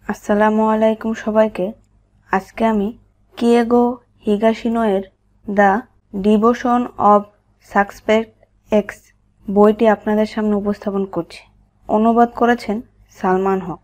আসসালামু আলাইকুম সবাইকে। আজকে আমি কিয়েগো হিগাশিনো-এর the devotion of suspect X বইটি আপনাদের সামনে উপস্থাপন করছি। অনুবাদ করেছেন সালমান হক।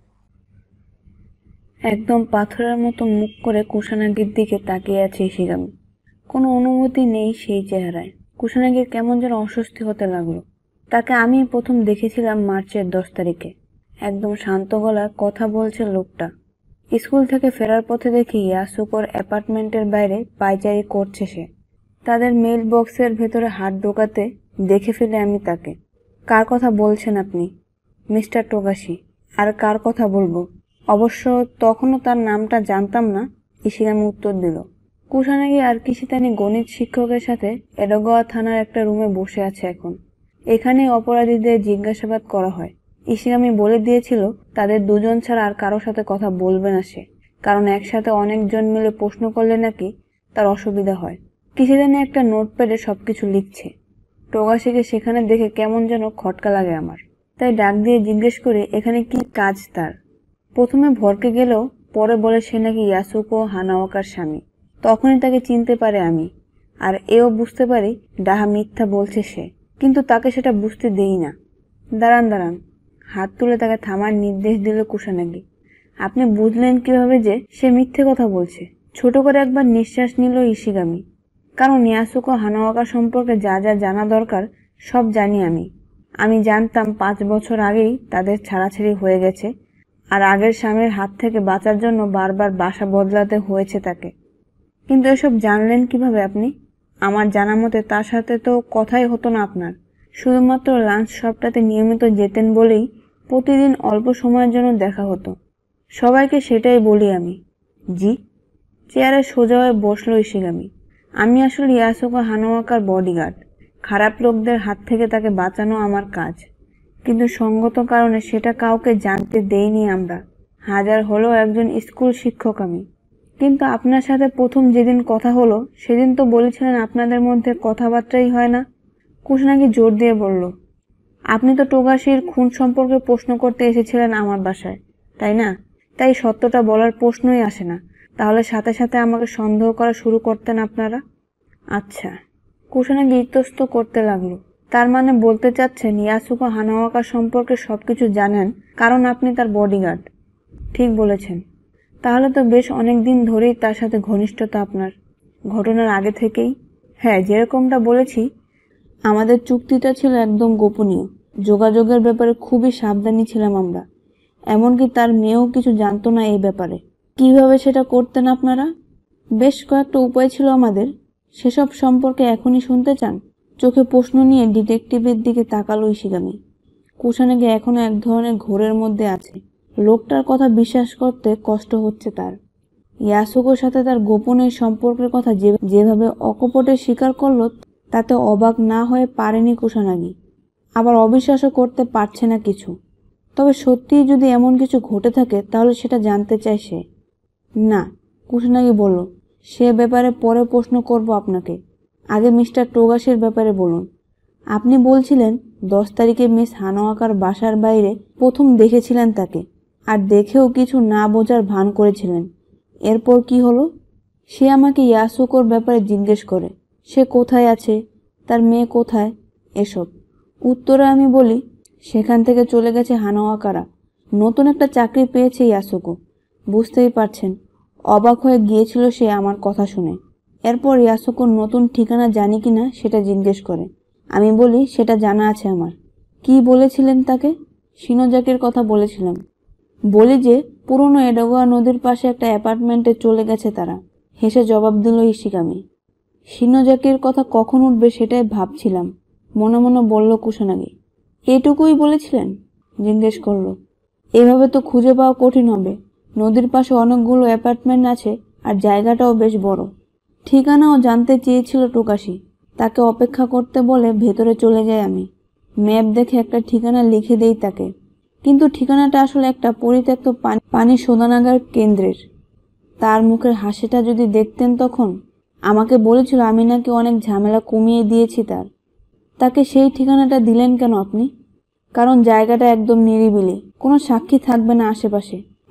একদম পাথরের মতো মুখ করে কুসানাগির দিকে তাকিয়ে আছে ইশিগামি। কোনো অনুভূতি নেই সেই চেহারায়। কুসানাগির কেমন যেন অস্বস্তি হতে লাগলো। তাকে আমি প্রথম দেখেছিলাম মার্চের 10 তারিখে। একদম শান্ত গলায় কথা বলছে লোকটা। স্কুল থেকে ফেরার পথে দেখি ইয়াসুকোর অ্যাপার্টমেন্টের বাইরে পায়চারি করছে সে। তাদের মেইল বক্সের ভেতরে হাত ঢোকাতে দেখে ফেলে আমি তাকে। কার কথা বলছেন আপনি? মিস্টার টোগাশি। আর কার কথা বলবো? অবশ্য তখনও তার নামটা জানতাম না। ইশিগামি উত্তর দিল। কুসানাগি আর কিশিতানি গণিত শিক্ষকের সাথে এডোগাওয়া থানার একটা রুমে বসে আছে এখন। এখানেই অপরাধীদের জিজ্ঞাসাবাদ করা হয়। ইশিগামি বলে দিয়েছিল তাদের দুজন ছাড়া আর কারোর সাথে কথা বলবে না সে, কারণ একসাথে অনেকজন মিলে প্রশ্ন করলে নাকি তার অসুবিধা হয়। কিশিতানি একটা নোটপ্যাডে সবকিছু লিখছে। টোগাশিকে সেখানে দেখে কেমন যেন খটকা লাগে আমার। তাই ডাক দিয়ে জিজ্ঞেস করে এখানে কি কাজ তার। প্রথমে ভরকে গেলেও পরে বলে সে নাকি ইয়াসুকো হানাওয়াকার স্বামী। তখনই তাকে চিনতে পারে আমি, আর এও বুঝতে পারি ডাহা মিথ্যা বলছে সে, কিন্তু তাকে সেটা বুঝতে দেই না। দাঁড়ান। হাত তুলে তাকে থামার নির্দেশ দিল কুসানাগি। আপনি বুঝলেন কিভাবে যে সে মিথ্যে কথা বলছে? ছোট করে একবার নিঃশ্বাস নিল ইশিগামি। কারণ ইয়াসুকো হানাওয়াকা সম্পর্কে যা যা জানা দরকার সব জানি আমি জানতাম 5 বছর আগেই তাদের ছাড়াছাড়ি হয়ে গেছে, আর আগের স্বামীর হাত থেকে বাঁচার জন্য বারবার বাসা বদলাতে হয়েছে তাকে। কিন্তু এসব জানলেন কিভাবে আপনি? আমার জানা মতে তার সাথে তো কথাই হতো না আপনার। শুধুমাত্র লাঞ্চ শপটাতে নিয়মিত যেতেন বলেই প্রতিদিন অল্প সময়ের জন্য দেখা হতো। সবাইকে সেটাই বলি আমি। জি। চেয়ারে সোজা হয়ে বসলো ইশিগামি। আমি আসলে ইয়াসুকো হানাওয়াকার বডিগার্ড। খারাপ লোকদের হাত থেকে তাকে বাঁচানো আমার কাজ, কিন্তু সঙ্গত কারণে সেটা কাউকে জানতে দেইনি আমরা। হাজার হলেও একজন স্কুল শিক্ষক আমি। কিন্তু আপনার সাথে প্রথম যেদিন কথা হলো সেদিন তো বলেছিলেন আপনাদের মধ্যে কথাবার্তাই হয় না। কুসানাগি জোর দিয়ে বলল, আপনি তো টোগাশির খুন সম্পর্কে প্রশ্ন করতে এসেছিলেন আমার বাসায়, তাই না? তাই সত্যটা বলার প্রশ্নই আসে না। তাহলে সাথে সাথে আমাকে সন্দেহ করা শুরু করতেন আপনারা। আচ্ছা। কুসানাগি ইতস্ত করতে লাগলো। তার মানে বলতে চাচ্ছেন ইয়াসুকো হানাওয়াকা সম্পর্কে সবকিছু জানেন কারণ আপনি তার বডিগার্ড। ঠিক বলেছেন। তাহলে তো বেশ অনেক দিন ধরেই তার সাথে ঘনিষ্ঠতা আপনার, ঘটনার আগে থেকেই। হ্যাঁ, যেরকমটা বলেছি, আমাদের চুক্তিটা ছিল একদম গোপনীয়। যোগাযোগের ব্যাপারে খুবই সাবধানী ছিলাম আমরা। এমনকি তার মেয়েও কিছু জানতো না এই ব্যাপারে। কিভাবে সেটা করতেন আপনারা? বেশ কয়েকটা উপায় ছিল আমাদের। সেসব সম্পর্কে এখনই শুনতে চান? চোখে প্রশ্ন নিয়ে ডিটেকটিভের দিকে তাকালো ইশিগামি। কুসানাগি এখনো এক ধরনের ঘোরের মধ্যে আছে। লোকটার কথা বিশ্বাস করতে কষ্ট হচ্ছে তার। ইয়াসুকোর সাথে তার গোপন এই সম্পর্কের কথা যেভাবে অকপটে স্বীকার করলো, তাতে অবাক না হয়ে পারেনি কুসানাগি। আবার অবিশ্বাসও করতে পারছে না কিছু। তবে সত্যিই যদি এমন কিছু ঘটে থাকে তাহলে সেটা জানতে চায় সে। না, কুসানাগি বলল, সে ব্যাপারে পরে প্রশ্ন করব আপনাকে। আগে মিস্টার টোগাশির ব্যাপারে বলুন। আপনি বলছিলেন 10 তারিখে মিস হানাওয়াকার বাসার বাইরে প্রথম দেখেছিলেন তাকে, আর দেখেও কিছু না বোঝার ভান করেছিলেন। এরপর কি হলো? সে আমাকে ইয়াসুকোর ব্যাপারে জিজ্ঞেস করে, সে কোথায় আছে, তার মেয়ে কোথায়, এসব। উত্তরে আমি বলি সেখান থেকে চলে গেছে হানাওয়াকারা। নতুন একটা চাকরি পেয়েছে ইয়াসুকো। বুঝতেই পারছেন, অবাক হয়ে গিয়েছিল সে আমার কথা শুনে। এরপর ইয়াসুকোর নতুন ঠিকানা জানি কিনা সেটা জিজ্ঞেস করে। আমি বলি সেটা জানা আছে আমার। কি বলেছিলেন তাকে? শিনোজাকির কথা বলেছিলাম। বলি যে পুরনো এডোগাওয়া নদীর পাশে একটা অ্যাপার্টমেন্টে চলে গেছে তারা। হেসে জবাব দিল ইশিগামি। শিনোজাকির কথা কখন উঠবে সেটাই ভাবছিলাম, মনে মনে বলল কুসানাগি। এটুকুই বলেছিলেন? জিজ্ঞেস করলো। এভাবে তো খুঁজে পাওয়া কঠিন হবে। নদীর পাশে অনেকগুলো অ্যাপার্টমেন্ট আছে, আর জায়গাটাও বেশ বড়। ঠিকানাও জানতে চেয়েছিল টোকাশি। তাকে অপেক্ষা করতে বলে ভেতরে চলে যাই আমি। ম্যাপ দেখে একটা ঠিকানা লিখে দেই তাকে, কিন্তু ঠিকানাটা আসলে একটা পরিত্যক্ত পানি শোধনাগার কেন্দ্রের। তার মুখের হাসিটা যদি দেখতেন তখন। আমাকে বলেছিল আমি নাকি অনেক ঝামেলা কমিয়ে দিয়েছি তার। তাকে সেই ঠিকানাটা দিলেন কেন আপনি? কারণ জায়গাটা একদম নিরিবিলি, কোনো সাক্ষী থাকবে না আশেপাশে।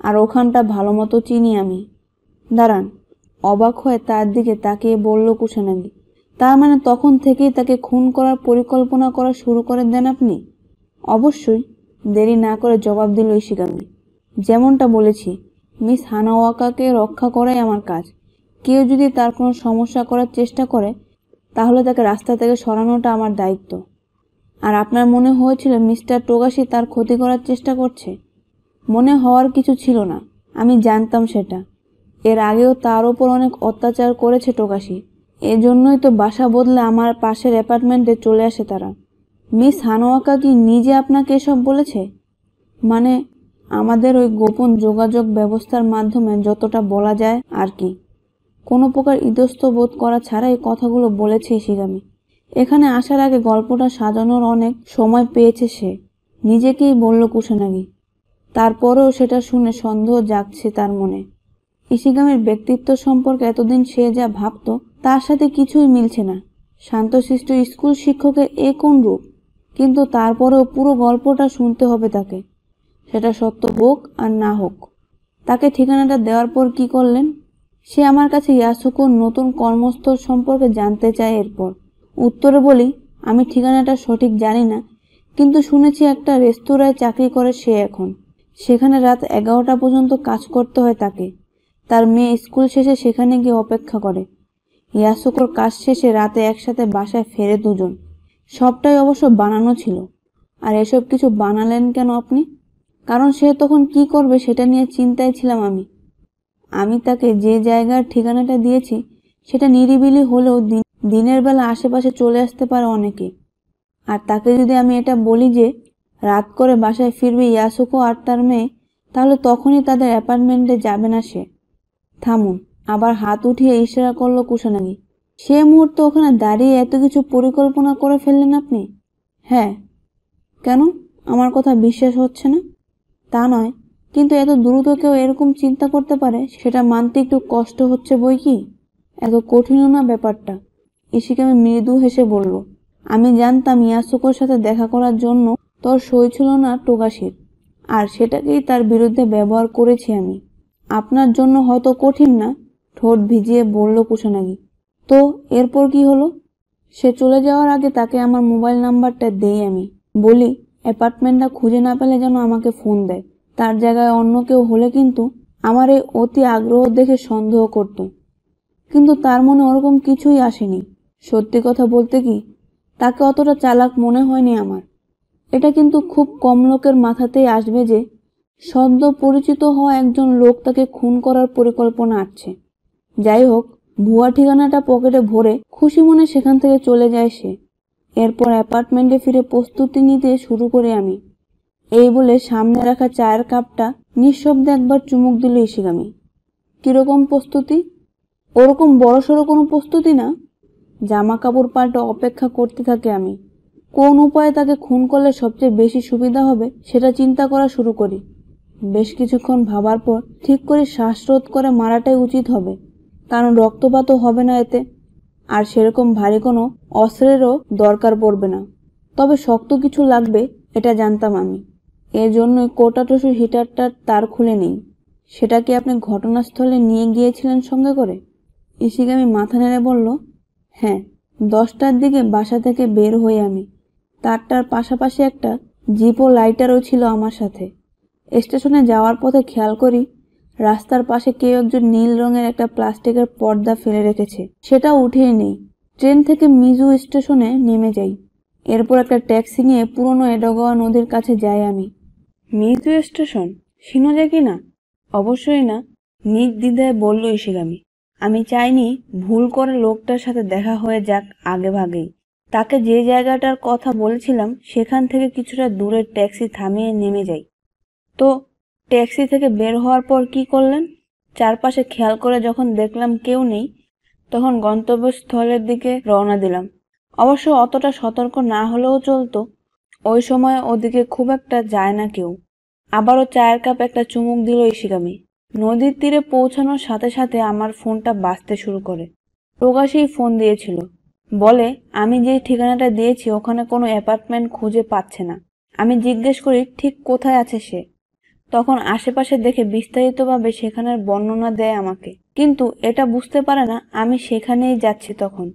আর ওখানটা ভালো মতো চিনি আমি। দাঁড়ান। অবাক হয়ে তার দিকে তাকিয়ে বলল কুশানাগি, তার মানে তখন থেকেই তাকে খুন করার পরিকল্পনা করা শুরু করে দেন আপনি? অবশ্যই। দেরি না করে জবাব দিল ইশিগামি। যেমনটা বলেছি, মিস হানাওয়াকাকে রক্ষা করাই আমার কাজ। কেউ যদি তার কোনো সমস্যা করার চেষ্টা করে তাহলে তাকে রাস্তা থেকে সরানোটা আমার দায়িত্ব। আর আপনার মনে হয়েছিল মিস্টার টোগাশি তার ক্ষতি করার চেষ্টা করছে? মনে হওয়ার কিছু ছিল না, আমি জানতাম সেটা। এর আগেও তার ওপর অনেক অত্যাচার করেছে টোগাশি। এজন্যই তো বাসা বদলে আমার পাশের অ্যাপার্টমেন্টে চলে আসে তারা। মিস হানাওয়াকা কি নিজে আপনাকে এসব বলেছে? মানে আমাদের ওই গোপন যোগাযোগ ব্যবস্থার মাধ্যমে যতটা বলা যায় আর কি। কোনো প্রকার ইতস্ত বোধ করা ছাড়াই কথাগুলো বলেছে ইশিগামি। এখানে আসার আগে গল্পটা সাজানোর অনেক সময় পেয়েছে সে, নিজেকেই বলল কুশানাগি। তারপরেও সেটা শুনে সন্দেহ জাগছে তার মনে। ইশিগামির ব্যক্তিত্ব সম্পর্কে এতদিন সে যা ভাবত তার সাথে কিছুই মিলছে না। শান্তশিষ্ট স্কুল শিক্ষকের এ কোন রূপ? কিন্তু তারপরেও পুরো গল্পটা শুনতে হবে তাকে, সেটা সত্য হোক আর না হোক। তাকে ঠিকানাটা দেওয়ার পর কি করলেন? সে আমার কাছে ইয়াসুকোর নতুন কর্মস্থল সম্পর্কে জানতে চায়। এরপর উত্তরে বলি, আমি ঠিকানাটা সঠিক জানি না, কিন্তু শুনেছি একটা রেস্তোরাঁয় চাকরি করে সে এখন। সেখানে রাত 11টা পর্যন্ত কাজ করতে হয় তাকে। তার মেয়ে স্কুল শেষে সেখানে গিয়ে অপেক্ষা করে। ইয়াসুকোর কাজ শেষে রাতে একসাথে বাসায় ফেরে দুজন। সবটাই অবশ্য বানানো ছিল। আর এসব কিছু বানালেন কেন আপনি? কারণ সে তখন কি করবে সেটা নিয়ে চিন্তায় ছিলাম আমি। আমি তাকে যে জায়গার ঠিকানাটা দিয়েছি সেটা নিরিবিলি হলেও দিনের বেলা আশেপাশে চলে আসতে পারে অনেকে। আর তাকে যদি আমি এটা বলি যে রাত করে বাসায় ফিরবে ইয়াসুকো আর তার মেয়ে, তাহলে তখনই তাদের অ্যাপার্টমেন্টে যাবে না সে। থামুন। আবার হাত উঠিয়ে ইশারা করলো কুশানাগি। সে মুহূর্তে ওখানে দাঁড়িয়ে এত কিছু পরিকল্পনা করে ফেললেন আপনি? হ্যাঁ। কেন? আমার কথা বিশ্বাস হচ্ছে না? তা নয়, কিন্তু এত দ্রুত কেউ এরকম চিন্তা করতে পারে সেটা মানতে একটু কষ্ট হচ্ছে বই কি। এত কঠিনও না ব্যাপারটা। ইশিগামি মৃদু হেসে বলল, আমি জানতাম ইয়াসুকোর সাথে দেখা করার জন্য তোর সই ছিল না টোগাশির, আর সেটাকেই তার বিরুদ্ধে ব্যবহার করেছি আমি। আপনার জন্য হয়তো কঠিন না, ঠোঁট ভিজিয়ে বলল কুশানাগি। তো এরপর কি হলো? সে চলে যাওয়ার আগে তাকে আমার মোবাইল নাম্বারটা দেই আমি। বলি অ্যাপার্টমেন্টটা খুঁজে না পেলে যেন আমাকে ফোন দেয়। তার জায়গায় অন্য কেউ হলে কিন্তু আমার এই অতি আগ্রহ দেখে সন্দেহ করত। কিন্তু তার মনে ওরকম কিছুই আসেনি। সত্যি কথা বলতে কি, তাকে অতটা চালাক মনে হয়নি আমার। এটা কিন্তু খুব কম লোকের মাথাতেই আসবে যে সদ্য পরিচিত হওয়া একজন লোক তাকে খুন করার পরিকল্পনা আছে। যাই হোক, ভুয়া ঠিকানাটা পকেটে ভরে খুশি মনে সেখান থেকে চলে যায় সে। এরপর অ্যাপার্টমেন্টে ফিরে প্রস্তুতি নিতে শুরু করি আমি। এই বলে সামনে রাখা চায়ের কাপটা নিঃশব্দে একবার চুমুক দিল ইশিগামি। কিরকম প্রস্তুতি? ওরকম বড়সড় কোনো প্রস্তুতি না। জামা কাপড় পাল্টে অপেক্ষা করতে থাকি আমি। কোন উপায়ে তাকে খুন করলে সবচেয়ে বেশি সুবিধা হবে সেটা চিন্তা করা শুরু করি। বেশ কিছুক্ষণ ভাবার পর ঠিক করি শ্বাসরোধ করে মারাটাই উচিত হবে, কারণ রক্তপাতও হবে না এতে, আর সেরকম ভারী কোনো অস্ত্রেরও দরকার পড়বে না। তবে শক্ত কিছু লাগবে এটা জানতাম আমি। এর জন্যই কোটাটসু হিটারটার তার খুলে নেই। সেটা কি আপনি ঘটনাস্থলে নিয়ে গিয়েছিলেন সঙ্গে করে? ইশিগামি মাথা নেড়ে বলল, হ্যাঁ। 10টার দিকে বাসা থেকে বের হই আমি। তারটার পাশাপাশি একটা জিপো লাইটারও ছিল আমার সাথে। স্টেশনে যাওয়ার পথে খেয়াল করি রাস্তার পাশে কেউ একজন নীল রঙের একটা প্লাস্টিকের পর্দা ফেলে রেখেছে। সেটা উঠিয়ে নেই। ট্রেন থেকে মিজু স্টেশনে নেমে যাই। এরপর একটা ট্যাক্সি নিয়ে পুরনো এডোগাওয়া নদীর কাছে যাই আমি। মিজু স্টেশন? শিনোজা কি না? অবশ্যই না, নির্দ্বিধায় বলল ইশিগামি। আমি চাইনি ভুল করে লোকটার সাথে দেখা হয়ে যাক আগে ভাগেই। তাকে যে জায়গাটার কথা বলেছিলাম সেখান থেকে কিছুটা দূরে ট্যাক্সি থামিয়ে নেমে যাই। তো ট্যাক্সি থেকে বের হওয়ার পর কি করলেন? চারপাশে খেয়াল করে যখন দেখলাম কেউ নেই, তখন গন্তব্যস্থলের দিকে রওনা দিলাম। অবশ্য অতটা সতর্ক না হলেও চলতো, ওই সময় ওদিকে খুব একটা যায় না কেউ। আবারও চায়ের কাপ একটা চুমুক দিল ইশিগামি। নদীর তীরে পৌঁছানোর সাথে সাথে আমার ফোনটা বাজতে শুরু করে। প্রকাশই ফোন দিয়েছিল। বলে আমি যে ঠিকানাটা দিয়েছি ওখানে কোনো অ্যাপার্টমেন্ট খুঁজে পাচ্ছে না। আমি জিজ্ঞেস করি ঠিক কোথায় আছে সে। তখন আশেপাশে দেখে বিস্তারিতভাবে সেখানের বর্ণনা দেয় আমাকে, কিন্তু এটা বুঝতে পারে না আমি সেখানেই যাচ্ছি।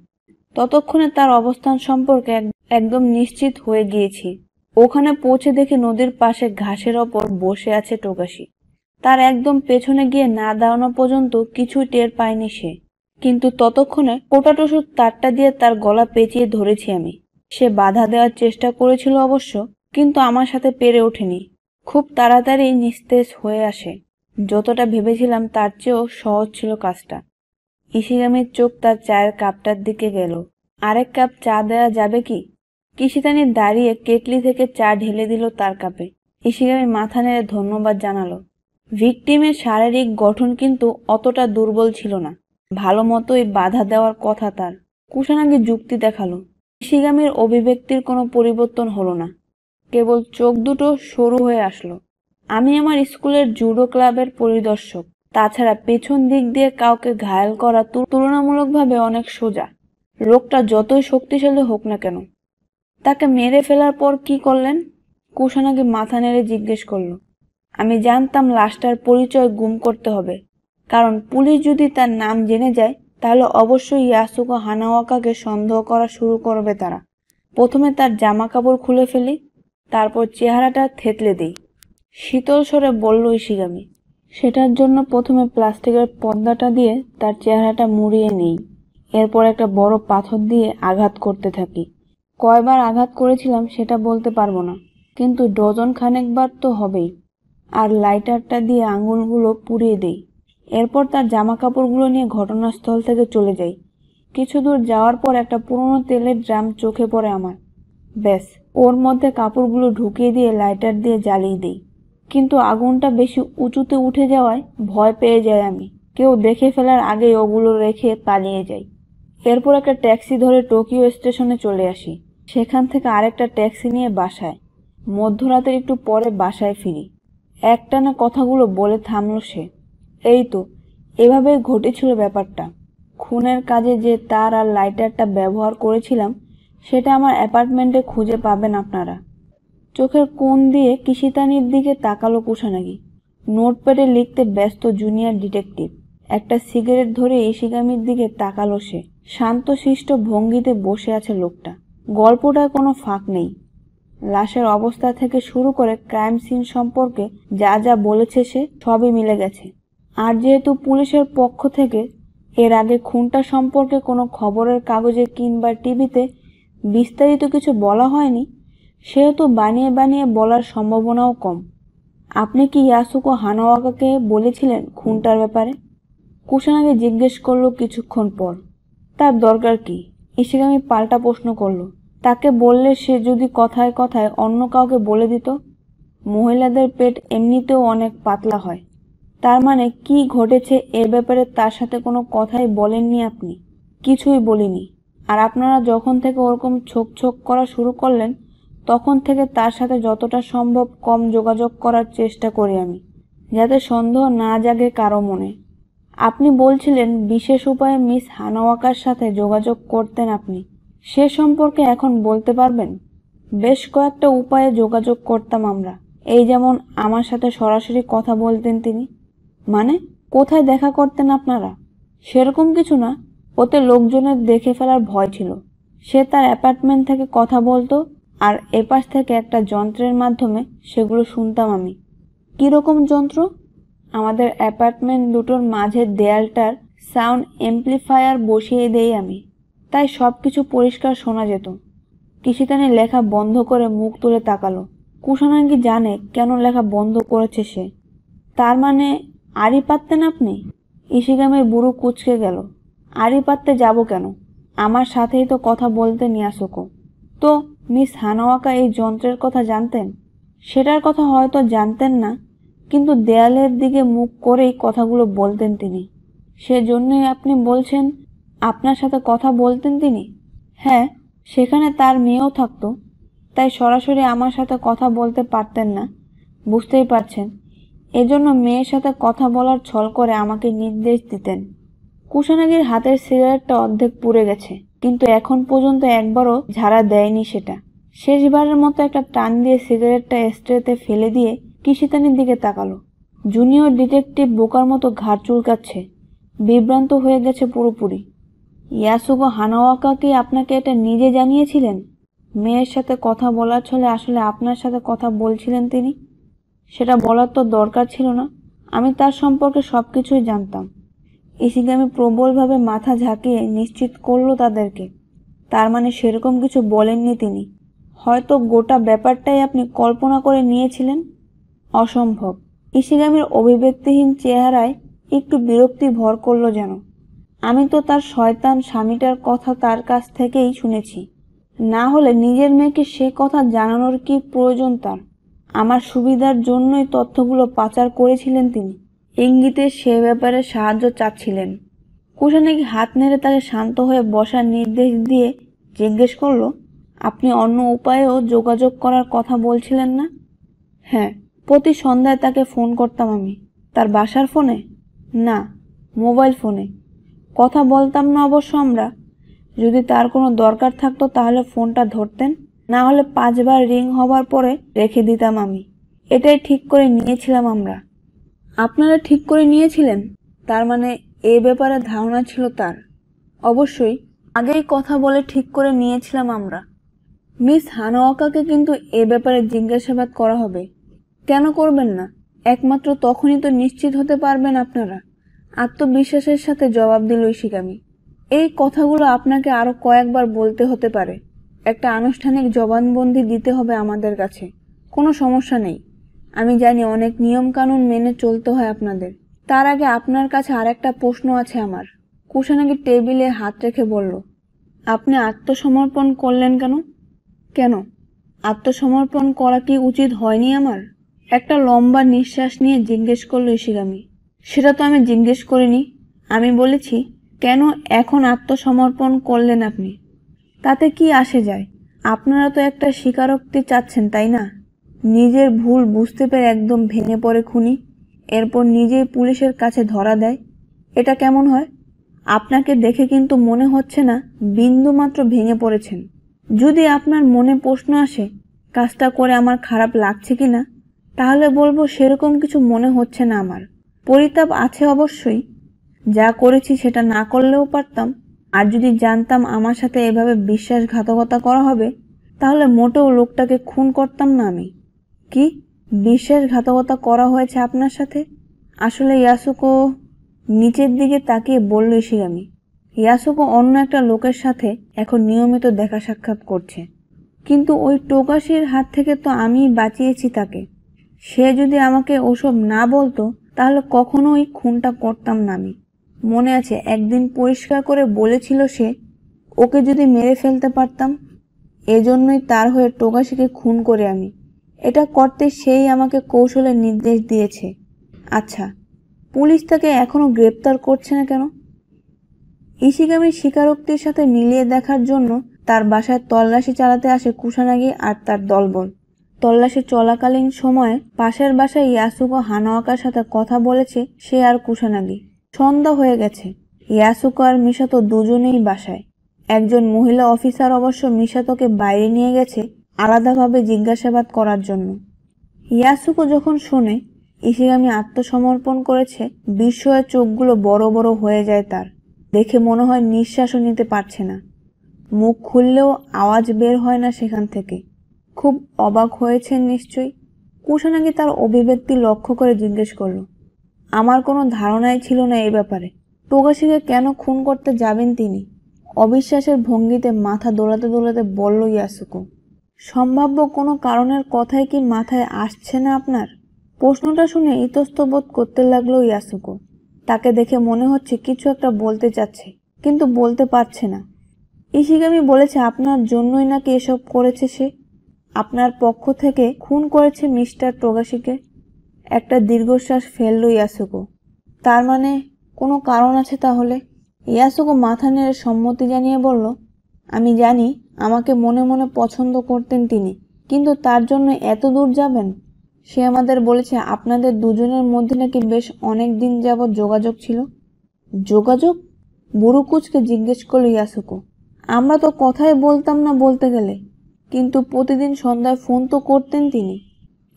ততক্ষণে তার অবস্থান সম্পর্কে একদম নিশ্চিত হয়ে গিয়েছি। ওখানে পৌঁছে দেখি নদীর পাশে ঘাসের ওপর বসে আছে টোকাশি। তার একদম পেছনে গিয়ে না দাঁড়ানো পর্যন্ত কিছুই টের পায়নি সে, কিন্তু ততক্ষণে কোটাটসুর তারটা দিয়ে তার গলা পেঁচিয়ে ধরেছি আমি। সে বাধা দেওয়ার চেষ্টা করেছিল অবশ্য, কিন্তু আমার সাথে পেরে ওঠেনি। খুব তাড়াতাড়ি নিস্তেজ হয়ে আসে। যতটা ভেবেছিলাম তার চেয়েও সহজ ছিল কাজটা। ইশিগামির চোখ তার চায়ের কাপটার দিকে গেল। আরেক কাপ চা দেওয়া যাবে কি? কিশিতানি দাঁড়িয়ে কেটলি থেকে চা ঢেলে দিল তার কাপে। ইশিগামি মাথা নেড়ে ধন্যবাদ জানালো। ভিকটিমের শারীরিক গঠন কিন্তু অতটা দুর্বল ছিল না, ভালো মতোই বাধা দেওয়ার কথা তার। কুসানাগি যুক্তি দেখালো। ইশিগামির অভিব্যক্তির কোনো পরিবর্তন হলো না, কেবল চোখ দুটো সরু হয়ে আসলো। আমি আমার স্কুলের জুডো ক্লাবের পরিদর্শক, তাছাড়া পেছন দিক দিয়ে কাউকে ঘায়েল করা তুলনামূলকভাবে অনেক সোজা, লোকটা যতই শক্তিশালী হোক না কেন। তাকে মেরে ফেলার পর কি করলেন? কুসানাগি মাথা নেড়ে জিজ্ঞেস করলো। আমি জানতাম লাশটার পরিচয় গুম করতে হবে, কারণ পুলিশ যদি তার নাম জেনে যায় তাহলে অবশ্যই ইয়াসুকো হানাওয়াকাকে সন্দেহ করা শুরু করবে তারা। প্রথমে তার জামা কাপড় খুলে ফেলি, তারপর চেহারাটা থেতলে দিই, শীতল স্বরে বলল ইশিগামি। সেটার জন্য প্রথমে প্লাস্টিকের পর্দাটা দিয়ে তার চেহারাটা মুড়িয়ে নেই, এরপর একটা বড় পাথর দিয়ে আঘাত করতে থাকি। কয়বার আঘাত করেছিলাম সেটা বলতে পারবো না, কিন্তু ডজন খানেকবার তো হবেই। আর লাইটারটা দিয়ে আঙুলগুলো পুড়িয়ে দেই। এরপর তার জামা কাপড়গুলো নিয়ে ঘটনাস্থল থেকে চলে যাই। কিছু দূর যাওয়ার পর একটা পুরনো তেলের ড্রাম চোখে পড়ে আমার। ব্যাস, ওর মধ্যে কাপড়গুলো ঢুকিয়ে দিয়ে লাইটার দিয়ে জ্বালিয়ে দিই, কিন্তু আগুনটা বেশি উঁচুতে উঠে যাওয়ায় ভয় পেয়ে যাই আমি। কেউ দেখে ফেলার আগেই ওগুলো রেখে পালিয়ে যাই। এরপর একটা ট্যাক্সি ধরে টোকিও স্টেশনে চলে আসি, সেখান থেকে আরেকটা ট্যাক্সি নিয়ে বাসায়। মধ্যরাতের একটু পরে বাসায় ফিরি। একটানা কথাগুলো বলে থামলো সে। এই তো, এভাবেই ঘটেছিল ব্যাপারটা। খুনের কাজে যে তার আর লাইটারটা ব্যবহার করেছিলাম সেটা আমার অ্যাপার্টমেন্টে খুঁজে পাবেন আপনারা। চোখের কোণ দিয়ে কিশিতানির দিকে তাকালো কুসানাগি। নোটপ্যাডে লিখতে ব্যস্ত জুনিয়র ডিটেকটিভ। একটা সিগারেট ধরে ইশিগামির দিকে তাকালো সে। শান্তশিষ্ট ভঙ্গিতে বসে আছে লোকটা। গল্পটায় কোনো ফাঁক নেই। লাশের অবস্থা থেকে শুরু করে ক্রাইম সিন সম্পর্কে যা যা বলেছে সে সবই মিলে গেছে। আর যেহেতু পুলিশের পক্ষ থেকে এর আগে খুনটা সম্পর্কে কোনো খবরের কাগজে কিংবা টিভিতে বিস্তারিত কিছু বলা হয়নি, সেহেতু বানিয়ে বানিয়ে বলার সম্ভাবনাও কম। আপনি কি ইয়াসুকো হানাওয়াকাকে বলেছিলেন খুনটার ব্যাপারে? কুসানাগে জিজ্ঞেস করলো কিছুক্ষণ পর। তার দরকার কি? ইশিগামি পাল্টা প্রশ্ন করলো। তাকে বললে সে যদি কথায় কথায় অন্য কাউকে বলে দিত? মহিলাদের পেট এমনিতেও অনেক পাতলা হয়। তার মানে কি ঘটেছে এর ব্যাপারে তার সাথে কোনো কথাই বলেননি আপনি? কিছুই বলিনি। আর আপনারা যখন থেকে ওরকম ছোক ছোক করা শুরু করলেন তখন থেকে তার সাথে যতটা সম্ভব কম যোগাযোগ করার চেষ্টা করি আমি, যাতে সন্দেহ না জাগে কারো মনে। আপনি বলছিলেন বিশেষ উপায়ে মিস হানাওয়াকার সাথে যোগাযোগ করতেন আপনি, সে সম্পর্কে এখন বলতে পারবেন? বেশ কয়েকটা উপায়ে যোগাযোগ করতাম আমরা। এই যেমন আমার সাথে সরাসরি কথা বলতেন তিনি। মানে কোথায় দেখা করতেন আপনারা? সেরকম কিছু না, ওতে লোকজনের দেখে ফেলার ভয় ছিল। সে তার অ্যাপার্টমেন্ট থেকে কথা বলতো, আর এপাশ থেকে একটা যন্ত্রের মাধ্যমে সেগুলো শুনতাম আমি। কিরকম যন্ত্র? আমাদের অ্যাপার্টমেন্ট দুটোর মাঝের দেয়ালটার সাউন্ড এমপ্লিফায়ার বসিয়ে দেই আমি, তাই সবকিছু পরিষ্কার শোনা যেত। কিশিতানি লেখা বন্ধ করে মুখ তুলে তাকালো। কুসানাগি জানে কেন লেখা বন্ধ করেছে সে। তার মানে আড়ি পাততেন আপনি? ইশিগামির বুড়ো কুঁচকে গেল। আড়ি পাততে যাব কেন? আমার সাথেই তো কথা বলতেন ইয়াসুকো। তো মিস হানাওয়াকা এই যন্ত্রের কথা জানতেন? সেটার কথা হয়তো জানতেন না, কিন্তু দেয়ালের দিকে মুখ করেই কথাগুলো বলতেন তিনি। সেজন্যই আপনি বলছেন আপনার সাথে কথা বলতেন তিনি? হ্যাঁ, সেখানে তার মেয়েও থাকতো, তাই সরাসরি আমার সাথে কথা বলতে পারতেন না, বুঝতেই পারছেন। এজন্য মেয়ের সাথে কথা বলার ছল করে আমাকে নির্দেশ দিতেন। কুসানাগির হাতের সিগারেটটা অর্ধেক পুড়ে গেছে, কিন্তু এখন পর্যন্ত একবারও ঝাড়া দেয়নি সেটা। শেষবারের মতো একটা টান দিয়ে সিগারেটটা স্ট্রেতে ফেলে দিয়ে কিশিতানির দিকে তাকালো। জুনিয়র ডিটেকটিভ বোকার মতো ঘাড় চুলকাচ্ছে, বিভ্রান্ত হয়ে গেছে পুরোপুরি। ইয়াসুকো হানাওয়াকা কি আপনাকে এটা নিজে জানিয়েছিলেন? মেয়ের সাথে কথা বলার ছলে আসলে আপনার সাথে কথা বলছিলেন তিনি? সেটা বলার তো দরকার ছিল না। আমি তার সম্পর্কে সবকিছুই জানতাম। ইশিগামি প্রবলভাবে মাথা ঝাঁকিয়ে নিশ্চিত করলো তাদেরকে। তার মানে সেরকম কিছু বলেননি তিনি। হয়তো গোটা ব্যাপারটাই আপনি কল্পনা করে নিয়েছিলেন। অসম্ভব। ইশিগামির অভিব্যক্তিহীন চেহারায় একটু বিরক্তি ভর করল যেন। আমি তো তার শয়তান স্বামীটার কথা তার কাছ থেকেই শুনেছি। না হলে নিজের মেয়েকে সে কথা জানানোর কি প্রয়োজন তার? আমার সুবিধার জন্যই তথ্যগুলো পাচার করেছিলেন তিনি। ইঙ্গিতে সে ব্যাপারে সাহায্য চাচ্ছিলেন। কুশানাগি হাত নেড়ে তাকে শান্ত হয়ে বসার নির্দেশ দিয়ে জিজ্ঞেস করল, আপনি অন্য উপায়েও যোগাযোগ করার কথা বলছিলেন না? হ্যাঁ, প্রতি সন্ধ্যায় তাকে ফোন করতাম আমি। তার বাসার ফোনে? না, মোবাইল ফোনে। কথা বলতাম না অবশ্য আমরা। যদি তার কোনো দরকার থাকতো তাহলে ফোনটা ধরতেন, না হলে 5 বার রিং হবার পরে রেখে দিতাম আমি। এটাই ঠিক করে নিয়েছিলাম আমরা। আপনারা ঠিক করে নিয়েছিলেন? তার মানে এ ব্যাপারে ধারণা ছিল তার? অবশ্যই, আগেই কথা বলে ঠিক করে নিয়েছিলাম আমরা। মিস হানাওয়াকাকে কিন্তু এ ব্যাপারে জিজ্ঞাসাবাদ করা হবে। কেন করবেন না? একমাত্র তখনই তো নিশ্চিত হতে পারবেন আপনারা। আত্মবিশ্বাসের সাথে জবাব দিল ইশিগামি। এই কথাগুলো আপনাকে আরো কয়েকবার বলতে হতে পারে। একটা আনুষ্ঠানিক জবানবন্দি দিতে হবে আমাদের কাছে। কোনো সমস্যা নেই। আমি জানি অনেক নিয়ম কানুন মেনে চলতে হয় আপনাদের। তার আগে আপনার কাছে আরেকটা প্রশ্ন আছে আমার। কুশানাগি টেবিলে হাত রেখে বলল, আপনি আত্মসমর্পণ করলেন কেন? কেন? আত্মসমর্পণ করা কি উচিত হয়নি আমার? একটা লম্বা নিঃশ্বাস নিয়ে জিজ্ঞেস করলো ইশিগামি। সেটা তো আমি জিজ্ঞেস করিনি। আমি বলেছি, কেন এখন আত্মসমর্পণ করলেন আপনি? তাতে কি আসে যায়? আপনারা তো একটা স্বীকারোক্তি চাচ্ছেন, তাই না? নিজের ভুল বুঝতে পেরে একদম ভেঙে পড়ে খুনি, এরপর নিজেই পুলিশের কাছে ধরা দেয়। এটা কেমন হয়? আপনাকে দেখে কিন্তু মনে হচ্ছে না বিন্দু মাত্র ভেঙে পড়েছেন। যদি আপনার মনে প্রশ্ন আসে কাজটা করে আমার খারাপ লাগছে কিনা, তাহলে বলবো সেরকম কিছু মনে হচ্ছে না আমার। পরিতাপ আছে অবশ্যই। যা করেছি সেটা না করলেও পারতাম। আর যদি জানতাম আমার সাথে এভাবে বিশ্বাসঘাতকতা করা হবে, তাহলে মোটেও লোকটাকে খুন করতাম না আমি। কি বিশ্বাসঘাতকতা করা হয়েছে আপনার সাথে? আসলে ইয়াসুকো নিচের দিকে তাকিয়ে বলল ইশিগামি। ইয়াসুকো অন্য একটা লোকের সাথে এখন নিয়মিত দেখা সাক্ষাৎ করছে। কিন্তু ওই টোকাশির হাত থেকে তো আমিই বাঁচিয়েছি তাকে। সে যদি আমাকে ওসব না বলতো তাহলে কখনোই খুনটা করতাম না আমি। মনে আছে একদিন পরিষ্কার করে বলেছিল সে, ওকে যদি মেরে ফেলতে পারতাম। এজন্যই তার হয়ে টোকাশিকে খুন করে আমি। এটা করতে সেই আমাকে কৌশলের নির্দেশ দিয়েছে। আচ্ছা, পুলিশ তাকে এখনো গ্রেপ্তার করছে না কেন? ইশিগামির স্বীকারোক্তির সাথে মিলিয়ে দেখার জন্য তার বাসায় তল্লাশি চালাতে আসে কুশানাগি আর তার দলবল। তল্লাশি চলাকালীন সময়ে পাশের বাসায় ইয়াসুকো হানাওয়াকার সাথে কথা বলেছে সে আর কুশানাগি। সন্ধ্যা হয়ে গেছে। ইয়াসুকো আর মিসাতো দুজনেই বাসায়। একজন মহিলা অফিসার অবশ্য মিসাতোকে বাইরে নিয়ে গেছে আলাদাভাবে জিজ্ঞাসাবাদ করার জন্য। ইয়াসুকো যখন শোনে ইশিগামি আত্মসমর্পণ করেছে, বিস্ময়ে চোখগুলো বড় বড় হয়ে যায় তার। দেখে মনে হয় নিঃশ্বাসও নিতে পারছে না। মুখ খুললেও আওয়াজ বের হয় না সেখান থেকে। খুব অবাক হয়েছেন নিশ্চয়ই। কুশানাগি তার অভিব্যক্তি লক্ষ্য করে জিজ্ঞেস করল, আমার কোনো ধারণাই ছিল না এই ব্যাপারে। টোগাশিকে কেন খুন করতে যাবেন তিনি? অবিশ্বাসের ভঙ্গিতে মাথা দোলাতে দোলাতে বলল ইয়াসুকো। সম্ভাব্য কোনো কারণের কথাই কি মাথায় আসছে না আপনার? প্রশ্নটা শুনে ইতস্তত করতে লাগলো ইয়াসুকো। তাকে দেখে মনে হচ্ছে কিছু একটা বলতে চাচ্ছে, কিন্তু বলতে পারছে না। ইশিগামি বলেছে আপনার জন্যই নাকি এসব করেছে সে। আপনার পক্ষ থেকে খুন করেছে মিস্টার টোগাশিকে। একটা দীর্ঘশ্বাস ফেলল ইয়াসুকো। তার মানে কোনো কারণ আছে তাহলে? ইয়াসুকো মাথা নেড়ে সম্মতি জানিয়ে বলল, আমি জানি আমাকে মনে মনে পছন্দ করতেন তিনি, কিন্তু তার জন্য এত দূর যাবেন? সে আমাদের বলেছে আপনাদের দুজনের মধ্যে নাকি বেশ অনেক দিন যাবৎ যোগাযোগ ছিল। যোগাযোগ? বুড়ুকুচকে জিজ্ঞেস করল ইয়াসুকো। আমরা তো কথাই বলতাম না বলতে গেলে, কিন্তু প্রতিদিন সন্ধ্যায় ফোন তো করতেন তিনি।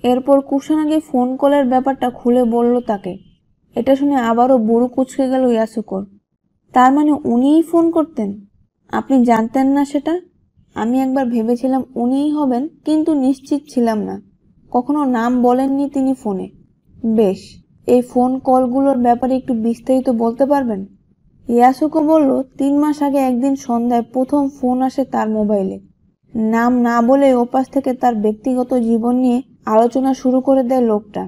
এরপর কুশানাগি ফোন কলের ব্যাপারটা খুলে বলল তাকে। এটা শুনে আবারও বুড়ো কুঁচকে গেল ইয়াসুকোর। তার মানে উনিই ফোন করতেন? আপনি জানতেন না সেটা? আমি একবার ভেবেছিলাম উনিই হবেন, কিন্তু নিশ্চিত ছিলাম না। কখনো নাম বলেননি তিনি ফোনে। বেশ, এই ফোন কলগুলোর ব্যাপারে একটু বিস্তারিত বলতে পারবেন? ইয়াসুকো বলল, 3 মাস আগে একদিন সন্ধ্যায় প্রথম ফোন আসে তার মোবাইলে। নাম না বলে ওপাশ থেকে তার ব্যক্তিগত জীবন নিয়ে আলোচনা শুরু করে দেয় লোকটা।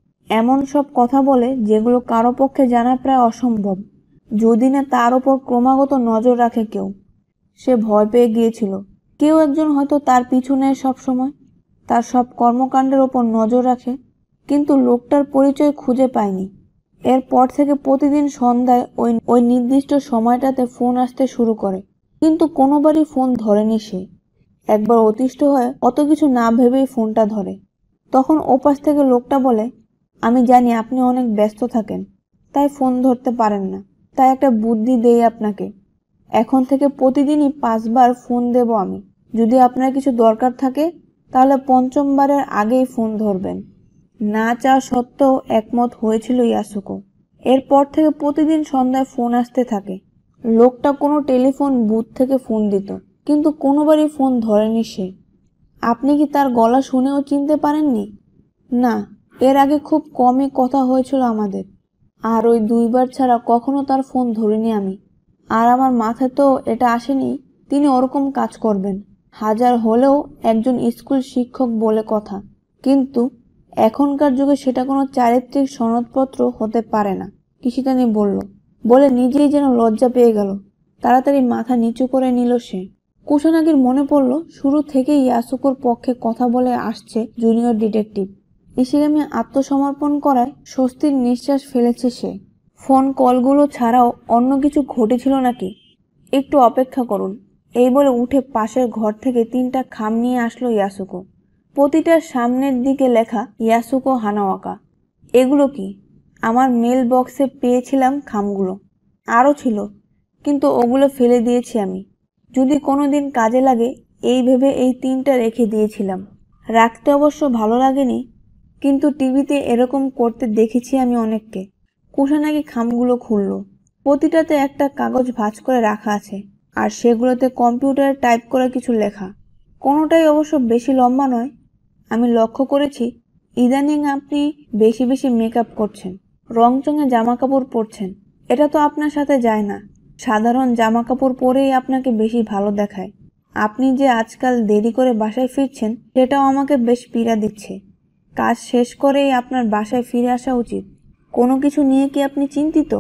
এমন সব কথা বলে যেগুলো কারো পক্ষে জানা প্রায় অসম্ভব, যদি না তার ওপর ক্রমাগত নজর রাখে কেউ। সে ভয় পেয়ে গিয়েছিল। কেউ একজন হয়তো তার পিছু নেয় সব সময়, তার সব কর্মকাণ্ডের ওপর নজর রাখে, কিন্তু লোকটার পরিচয় খুঁজে পায়নি। এরপর থেকে প্রতিদিন সন্ধ্যায় ওই নির্দিষ্ট সময়টাতে ফোন আসতে শুরু করে, কিন্তু কোনোবারই ফোন ধরেনি সে। একবার অতিষ্ঠ হয়ে অত কিছু না ভেবেই ফোনটা ধরে। তখন ওপাশ থেকে লোকটা বলে, আমি জানি আপনি অনেক ব্যস্ত থাকেন, তাই ফোন ধরতে পারেন না, তাই একটা বুদ্ধি দেই আপনাকে। এখন থেকে প্রতিদিনই 5 বার ফোন দেব আমি। যদি আপনার কিছু দরকার থাকে তাহলে 5ম বারের আগেই ফোন ধরবেন। না চাওয়া সত্ত্বেও একমত হয়েছিল ইয়াসুকো। এরপর থেকে প্রতিদিন সন্ধ্যায় ফোন আসতে থাকে। লোকটা কোনো টেলিফোন বুথ থেকে ফোন দিত, কিন্তু কোনোবারই ফোন ধরেনি সে। আপনি কি তার গলা শুনেও চিনতে পারেননি? না, এর আগে খুব কমই কথা হয়েছিল আমাদের, আর ওই 2 বার ছাড়া কখনো তার ফোন ধরিনি আমি। আর আমার মাথায় তো এটা আসেনি তিনি ওরকম কাজ করবেন। হাজার হলেও একজন স্কুল শিক্ষক বলে কথা, কিন্তু এখনকার যুগে সেটা কোনো চারিত্রিক সনদপত্র হতে পারে না, কিশিতানি বলে নিজেই যেন লজ্জা পেয়ে গেল। তাড়াতাড়ি মাথা নিচু করে নিল সে। কুশানাগির মনে পড়ল শুরু থেকেই ইয়াসুকোর পক্ষে কথা বলে আসছে জুনিয়র ডিটেকটিভ। ইশিগামি আত্মসমর্পণ করায় স্বস্তির নিঃশ্বাস ফেলেছে সে। ফোন কলগুলো ছাড়াও অন্য কিছু ঘটেছিল নাকি? একটু অপেক্ষা করুন, এই বলে উঠে পাশের ঘর থেকে 3টা খাম নিয়ে আসলো ইয়াসুকো। প্রতিটার সামনের দিকে লেখা ইয়াসুকো হানাওয়াকা। এগুলো কি? আমার মেল বক্সে পেয়েছিলাম খামগুলো, আরও ছিল, কিন্তু ওগুলো ফেলে দিয়েছি আমি। যদি কোনোদিন কাজে লাগে এই ভেবে এই 3টা রেখে দিয়েছিলাম। রাখতে অবশ্য ভালো লাগেনি, কিন্তু টিভিতে এরকম করতে দেখেছি আমি অনেককে। কুশানাগি খামগুলো খুলল। প্রতিটাতে একটা কাগজ ভাঁজ করে রাখা আছে, আর সেগুলোতে কম্পিউটারে টাইপ করে কিছু লেখা। কোনোটাই অবশ্য বেশি লম্বা নয়। আমি লক্ষ্য করেছি ইদানিং আপনি বেশি বেশি মেকআপ করছেন, রংচঙে জামা কাপড় পরছেন। এটা তো আপনার সাথে যায় না। সাধারণ জামা কাপড় পরেই আপনাকে বেশি ভালো দেখায়। আপনি যে আজকাল দেরি করে বাসায় ফিরছেন সেটাও আমাকে বেশ পীড়া দিচ্ছে। কাজ শেষ করেই আপনার বাসায় ফিরে আসা উচিত। কোনো কিছু নিয়ে কি আপনি চিন্তিত?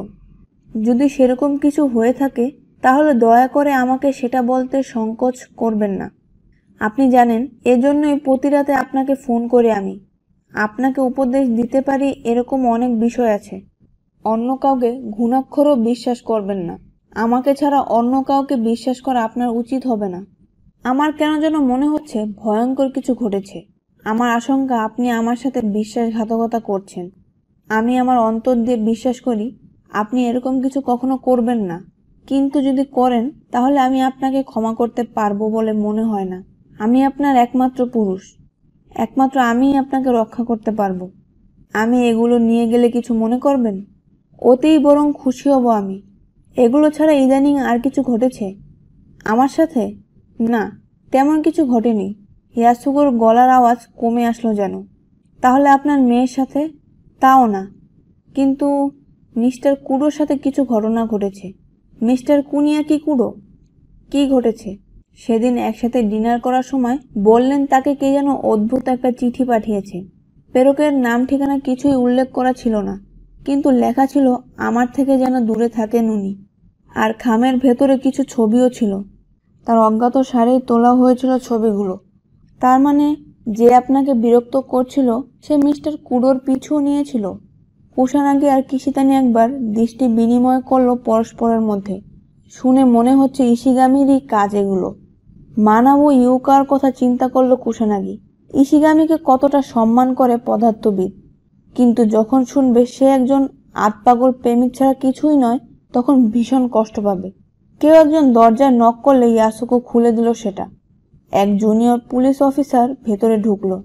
যদি সেরকম কিছু হয়ে থাকে তাহলে দয়া করে আমাকে সেটা বলতে সংকোচ করবেন না। আপনি জানেন এজন্যই প্রতি রাতে আপনাকে ফোন করে আমি। আপনাকে উপদেশ দিতে পারি এরকম অনেক বিষয় আছে। অন্য কাউকে ঘুণাক্ষরও বিশ্বাস করবেন না। আমাকে ছাড়া অন্য কাউকে বিশ্বাস করা আপনার উচিত হবে না। আমার কেন যেন মনে হচ্ছে ভয়ঙ্কর কিছু ঘটেছে। আমার আশঙ্কা আপনি আমার সাথে বিশ্বাসঘাতকতা করছেন। আমি আমার অন্তর দিয়ে বিশ্বাস করি আপনি এরকম কিছু কখনো করবেন না, কিন্তু যদি করেন তাহলে আমি আপনাকে ক্ষমা করতে পারবো বলে মনে হয় না। আমি আপনার একমাত্র পুরুষ, একমাত্র আমিই আপনাকে রক্ষা করতে পারবো। আমি এগুলো নিয়ে গেলে কিছু মনে করবেন? ওতেই বরং খুশি হব আমি। এগুলো ছাড়া ইদানিং আর কিছু ঘটেছে আমার সাথে? না, তেমন কিছু ঘটেনি। ইয়াসুকোর গলার আওয়াজ কমে আসলো যেন। তাহলে আপনার মেয়ের সাথে? তাও না, কিন্তু মিস্টার কুডোর সাথে কিছু ঘটনা ঘটেছে। Mister Kuniaki Kudo? কি ঘটেছে? সেদিন একসাথে ডিনার করার সময় বললেন তাকে কে যেন অদ্ভুত একটা চিঠি পাঠিয়েছে। প্রেরকের নাম ঠিকানা কিছুই উল্লেখ করা ছিল না, কিন্তু লেখা ছিল আমার থেকে যেন দূরে থাকেন উনি। আর খামের ভেতরে কিছু ছবিও ছিল। তার অজ্ঞাত সারেই তোলা হয়েছিল ছবিগুলো। তার মানে যে আপনাকে বিরক্ত করছিল সে মিস্টার কুডোর পিছু নিয়েছিল। কুশানাগি আর কিশিতানি একবার দৃষ্টি বিনিময় করলো পরস্পরের মধ্যে। শুনে মনে হচ্ছে ইশিগামিরই কাজ এগুলো। মানাবো ইউকার কথা চিন্তা করলো কুশানাগি। ইশিগামিকে কতটা সম্মান করে পদার্থবিদ, কিন্তু যখন শুনবে সে একজন আতপাগল প্রেমিক ছাড়া কিছুই নয়, তখন ভীষণ কষ্ট পাবে। কেউ একজন দরজায় নক করলে ইয়াসুকো খুলে দিল সেটা। এক জুনিয়র পুলিশ অফিসার ভেতরে ঢুকলো।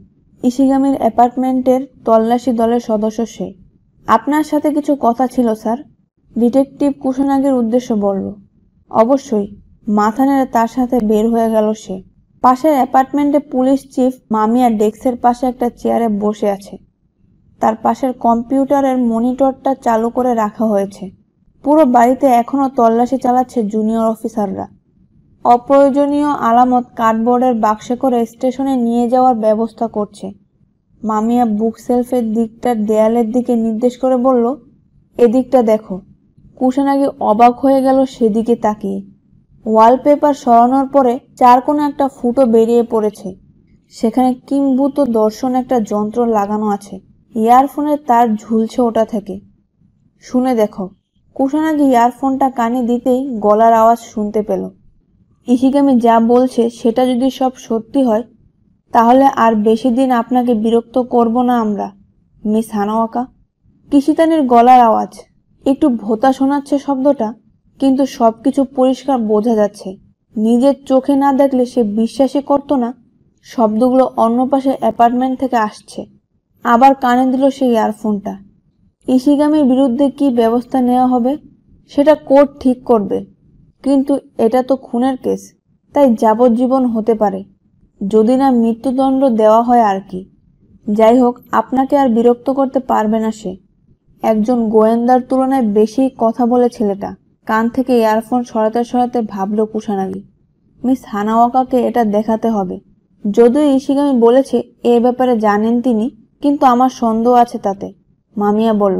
ইশিগামির অ্যাপার্টমেন্টের তল্লাশি দলের সদস্য সে। আপনার সাথে কিছু কথা ছিল স্যার, ডিটেকটিভ কুশানাগির উদ্দেশ্য বলল। অবশ্যই, মাথা নেড়ে তার সাথে বের হয়ে গেল সে। পাশের অ্যাপার্টমেন্টে পুলিশ চিফ মামিয়া ডেস্কের পাশে একটা চেয়ারে বসে আছে। তার পাশের কম্পিউটারের মনিটরটা চালু করে রাখা হয়েছে। পুরো বাড়িতে এখনো তল্লাশি চালাচ্ছে জুনিয়র অফিসাররা। অপ্রয়োজনীয় আলামত কার্ডবোর্ডের বাক্সে করে স্টেশনে নিয়ে যাওয়ার ব্যবস্থা করছে। মামিয়া বুক সেলফের দিকটার দেয়ালের দিকে নির্দেশ করে বলল, এদিকটা দেখো। কুশানাগি অবাক হয়ে গেল সেদিকে তাকিয়ে। ওয়ালপেপার সরানোর পরে চার কোণে একটা ফুটো বেরিয়ে পড়েছে। সেখানে কিম্ভূত দর্শন একটা যন্ত্র লাগানো আছে। ইয়ারফোনের তার ঝুলছে ওটা থেকে। শুনে দেখো। কুশানাগি ইয়ারফোনটা কানে দিতেই গলার আওয়াজ শুনতে পেল। ইশিগামি যা বলছে সেটা যদি সব সত্যি হয়, তাহলে আর বেশি দিন আপনাকে বিরক্ত করব না আমরা, মিস হানাওয়াকা। কিশিতানির গলার আওয়াজ। একটু ভোঁতা শোনাচ্ছে শব্দটা, কিন্তু সবকিছু পরিষ্কার বোঝা যাচ্ছে। নিজের চোখে না দেখলে সে বিশ্বাসই করত না শব্দগুলো অন্য পাশে অ্যাপার্টমেন্ট থেকে আসছে। আবার কানে দিল সেই ইয়ারফোনটা। ইশিগামির বিরুদ্ধে কি ব্যবস্থা নেওয়া হবে সেটা কোর্ট ঠিক করবে, কিন্তু এটা তো খুনের কেস, তাই যাবজ্জীবন হতে পারে, যদি না মৃত্যুদণ্ড দেওয়া হয় আর কি। যাই হোক, আপনাকে আর বিরক্ত করতে পারবে না সে। একজন গোয়েন্দার তুলনায় বেশি কথা বলে ছেলেটা। কান থেকে ইয়ারফোন সরাতে সরাতে ভাবল কুশানাগি, মিস হানাওয়াকাকে এটা দেখাতে হবে। যদিও ইশিগামি বলেছে এ ব্যাপারে জানেন তিনি, কিন্তু আমার সন্দেহ আছে তাতে, মামিয়া বলল।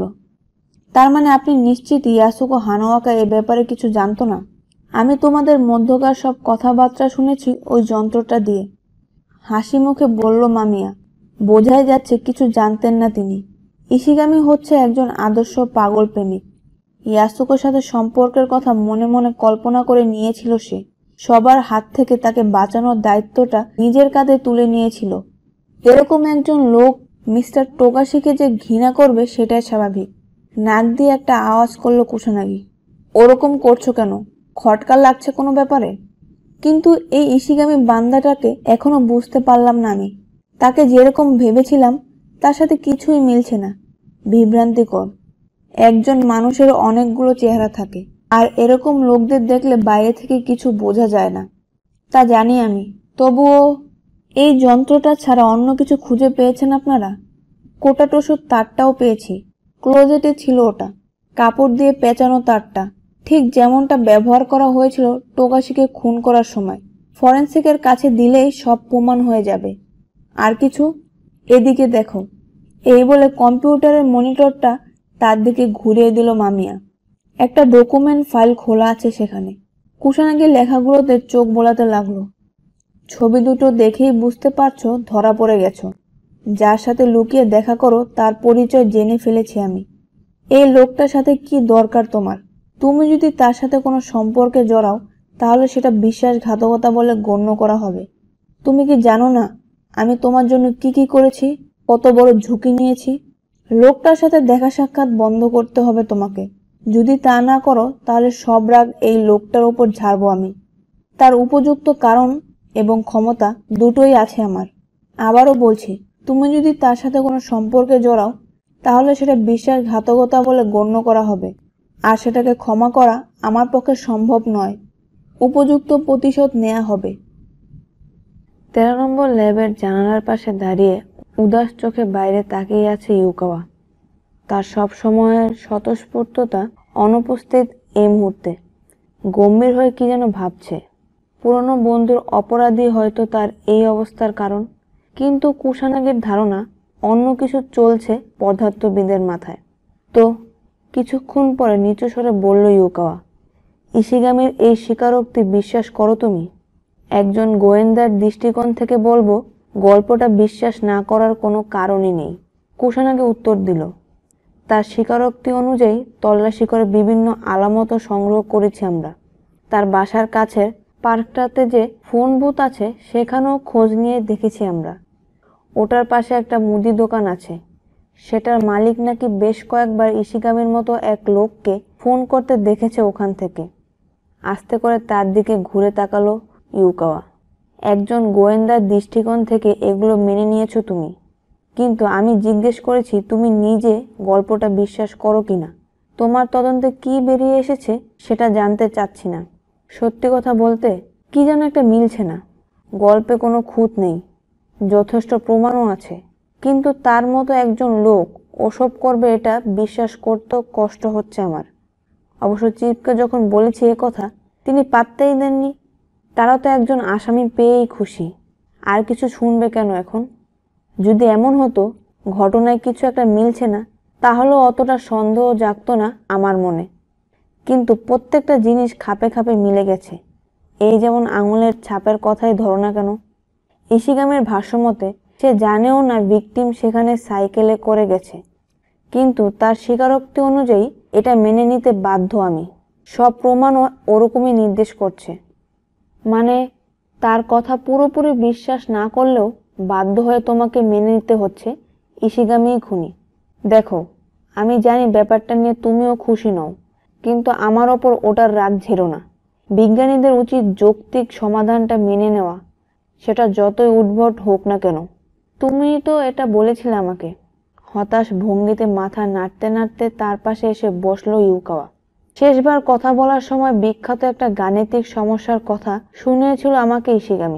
তার মানে আপনি নিশ্চিত ইয়াসুকো হানাওয়াকা এ ব্যাপারে কিছু জানতো না? আমি তোমাদের মধ্যকার সব কথাবার্তা শুনেছি ওই যন্ত্রটা দিয়ে, হাসি মুখে বলল মামিয়া। বোঝাই যাচ্ছে কিছু জানতেন না তিনি। ইশিগামি হচ্ছে একজন আদর্শ পাগল প্রেমিক। ইয়াসুকোর সাথে সম্পর্কের কথা মনে মনে কল্পনা করে নিয়েছিল সে। সবার হাত থেকে তাকে বাঁচানোর দায়িত্বটা নিজের কাঁধে তুলে নিয়েছিল। এরকম একজন লোক মিস্টার টোগাশিকে যে ঘৃণা করবে সেটাই স্বাভাবিক। নাক দিয়ে একটা আওয়াজ করলো কুশানাগি। ওরকম করছো কেন? খটকা লাগছে কোনো ব্যাপারে? কিন্তু এই ইশিগামি বান্দাটাকে এখনো বুঝতে পারলাম না আমি। তাকে যেরকম ভেবেছিলাম তার সাথে কিছুই মিলছে না। বিভ্রান্তিকর। একজন মানুষের অনেকগুলো চেহারা থাকে, আর এরকম লোকদের দেখলে বাইরে থেকে কিছু বোঝা যায় না। তা জানি আমি, তবুও। এই যন্ত্রটা ছাড়া অন্য কিছু খুঁজে পেয়েছেন আপনারা? কোটাটোসুর তারটাও পেয়েছি। ক্লোজেটে ছিল ওটা, কাপড় দিয়ে পেঁচানো তারটা, ঠিক যেমনটা ব্যবহার করা হয়েছিল টোগাশিকে খুন করার সময়। ফরেন্সিকের কাছে দিলেই সব প্রমাণ হয়ে যাবে। আর কিছু? এদিকে দেখো। এই বলে কম্পিউটারের মনিটরটা তার দিকে ঘুরিয়ে দিল মামিয়া। একটা ডকুমেন্ট ফাইল খোলা আছে সেখানে। কুশানাগি লেখাগুলোতে চোখ বোলাতে লাগলো। ছবি দুটো দেখেই বুঝতে পারছো ধরা পড়ে গেছো। যার সাথে লুকিয়ে দেখা করো তার পরিচয় জেনে ফেলেছি আমি। এই লোকটার সাথে কি দরকার তোমার? তুমি যদি তার সাথে কোনো সম্পর্কে জড়াও তাহলে সেটা বিশ্বাসঘাতকতা বলে গণ্য করা হবে। তুমি কি জানো না আমি তোমার জন্য কি কি করেছি, কত বড় ঝুঁকি নিয়েছি? লোকটার সাথে দেখা সাক্ষাৎ বন্ধ করতে হবে তোমাকে। যদি তা না করো তাহলে সব রাগ এই লোকটার উপর ঝাড়বো আমি। তার উপযুক্ত কারণ এবং ক্ষমতা দুটোই আছে আমার। আবারও বলছি, তুমি যদি তার সাথে কোনো সম্পর্কে জড়াও তাহলে সেটা বিশ্বাসঘাতকতা বলে গণ্য করা হবে, আর সেটাকে ক্ষমা করা আমার পক্ষে সম্ভব নয়। উপযুক্ত প্রতিশোধ নেওয়া হবে। 13 নম্বর ল্যাবের জানালার পাশে দাঁড়িয়ে উদাস চোখে বাইরে তাকিয়ে আছে ইউকাওয়া। তার সব সময়ের স্বতঃস্ফূর্ততা অনুপস্থিত এই মুহূর্তে। গম্ভীর হয়ে কি যেন ভাবছে। পুরনো বন্ধুর অপরাধী হয়তো তার এই অবস্থার কারণ, কিন্তু কুশানাগির ধারণা অন্য কিছু চলছে পদার্থবিদের মাথায়। তো কিছুক্ষণ পরে নিচু স্বরে বলল ইউকাওয়া, ইশিগামির এই স্বীকারোক্তি বিশ্বাস করো তুমি? একজন গোয়েন্দার দৃষ্টিকোণ থেকে বলবো, গল্পটা বিশ্বাস না করার কোনো কারণই নেই। কুশানাগি উত্তর দিল, তার স্বীকারোক্তি অনুযায়ী তল্লাশি করে বিভিন্ন আলামত সংগ্রহ করেছি আমরা। তার বাসার কাছের পার্কটাতে যে ফোন বুথ আছে সেখানেও খোঁজ নিয়ে দেখেছি আমরা। ওটার পাশে একটা মুদি দোকান আছে, সেটার মালিক নাকি বেশ কয়েকবার ইশিগামির মতো এক লোককে ফোন করতে দেখেছে ওখান থেকে। আস্তে করে তার দিকে ঘুরে তাকালো ইউকাওয়া। একজন গোয়েন্দার দৃষ্টিকোণ থেকে এগুলো মেনে নিয়েছো তুমি? কিন্তু আমি জিজ্ঞেস করেছি তুমি নিজে গল্পটা বিশ্বাস করো কিনা। তোমার তদন্তে কি বেরিয়ে এসেছে সেটা জানতে চাচ্ছি না। সত্যি কথা বলতে কি যেন একটা মিলছে না। গল্পে কোনো খুঁত নেই, যথেষ্ট প্রমাণও আছে, কিন্তু তার মতো একজন লোক ওসব করবে এটা বিশ্বাস করতেও কষ্ট হচ্ছে আমার। অবশ্য চিফকে যখন বলেছি এ কথা তিনি পাত্তাই দেননি। তারা তো একজন আসামি পেয়েই খুশি, আর কিছু শুনবে কেন এখন? যদি এমন হতো ঘটনায় কিছু একটা মিলছে না, তাহলেও অতটা সন্দেহ জাগতো না আমার মনে। কিন্তু প্রত্যেকটা জিনিস খাপে খাপে মিলে গেছে। এই যেমন আঙুলের ছাপের কথাই ধরো না কেন। ইশিগামির ভাষ্যমতে সে জানেও না ভিকটিম সেখানে সাইকেলে করে গেছে, কিন্তু তার স্বীকারোক্তি অনুযায়ী এটা মেনে নিতে বাধ্য আমি। সব প্রমাণও ওরকমই নির্দেশ করছে। মানে তার কথা পুরোপুরি বিশ্বাস না করলেও বাধ্য হয়ে তোমাকে মেনে নিতে হচ্ছে ইশিগামিই খুনি। দেখো, আমি জানি ব্যাপারটা নিয়ে তুমিও খুশি নও, কিন্তু আমার ওপর ওটার রাগ ঝেড়ো না। বিজ্ঞানীদের উচিত যৌক্তিক সমাধানটা মেনে নেওয়া, সেটা যতই উদ্ভট হোক না কেন। তুমি তো এটা বলেছিলে আমাকে। হতাশ ভঙ্গিতে মাথা নাড়তে নাড়তে তার পাশে এসে বসলো ইউকাওয়া। শেষবার কথা বলার সময় বিখ্যাত একটা গাণিতিক সমস্যার কথা শুনিয়েছিল আমাকে ইশিগামি।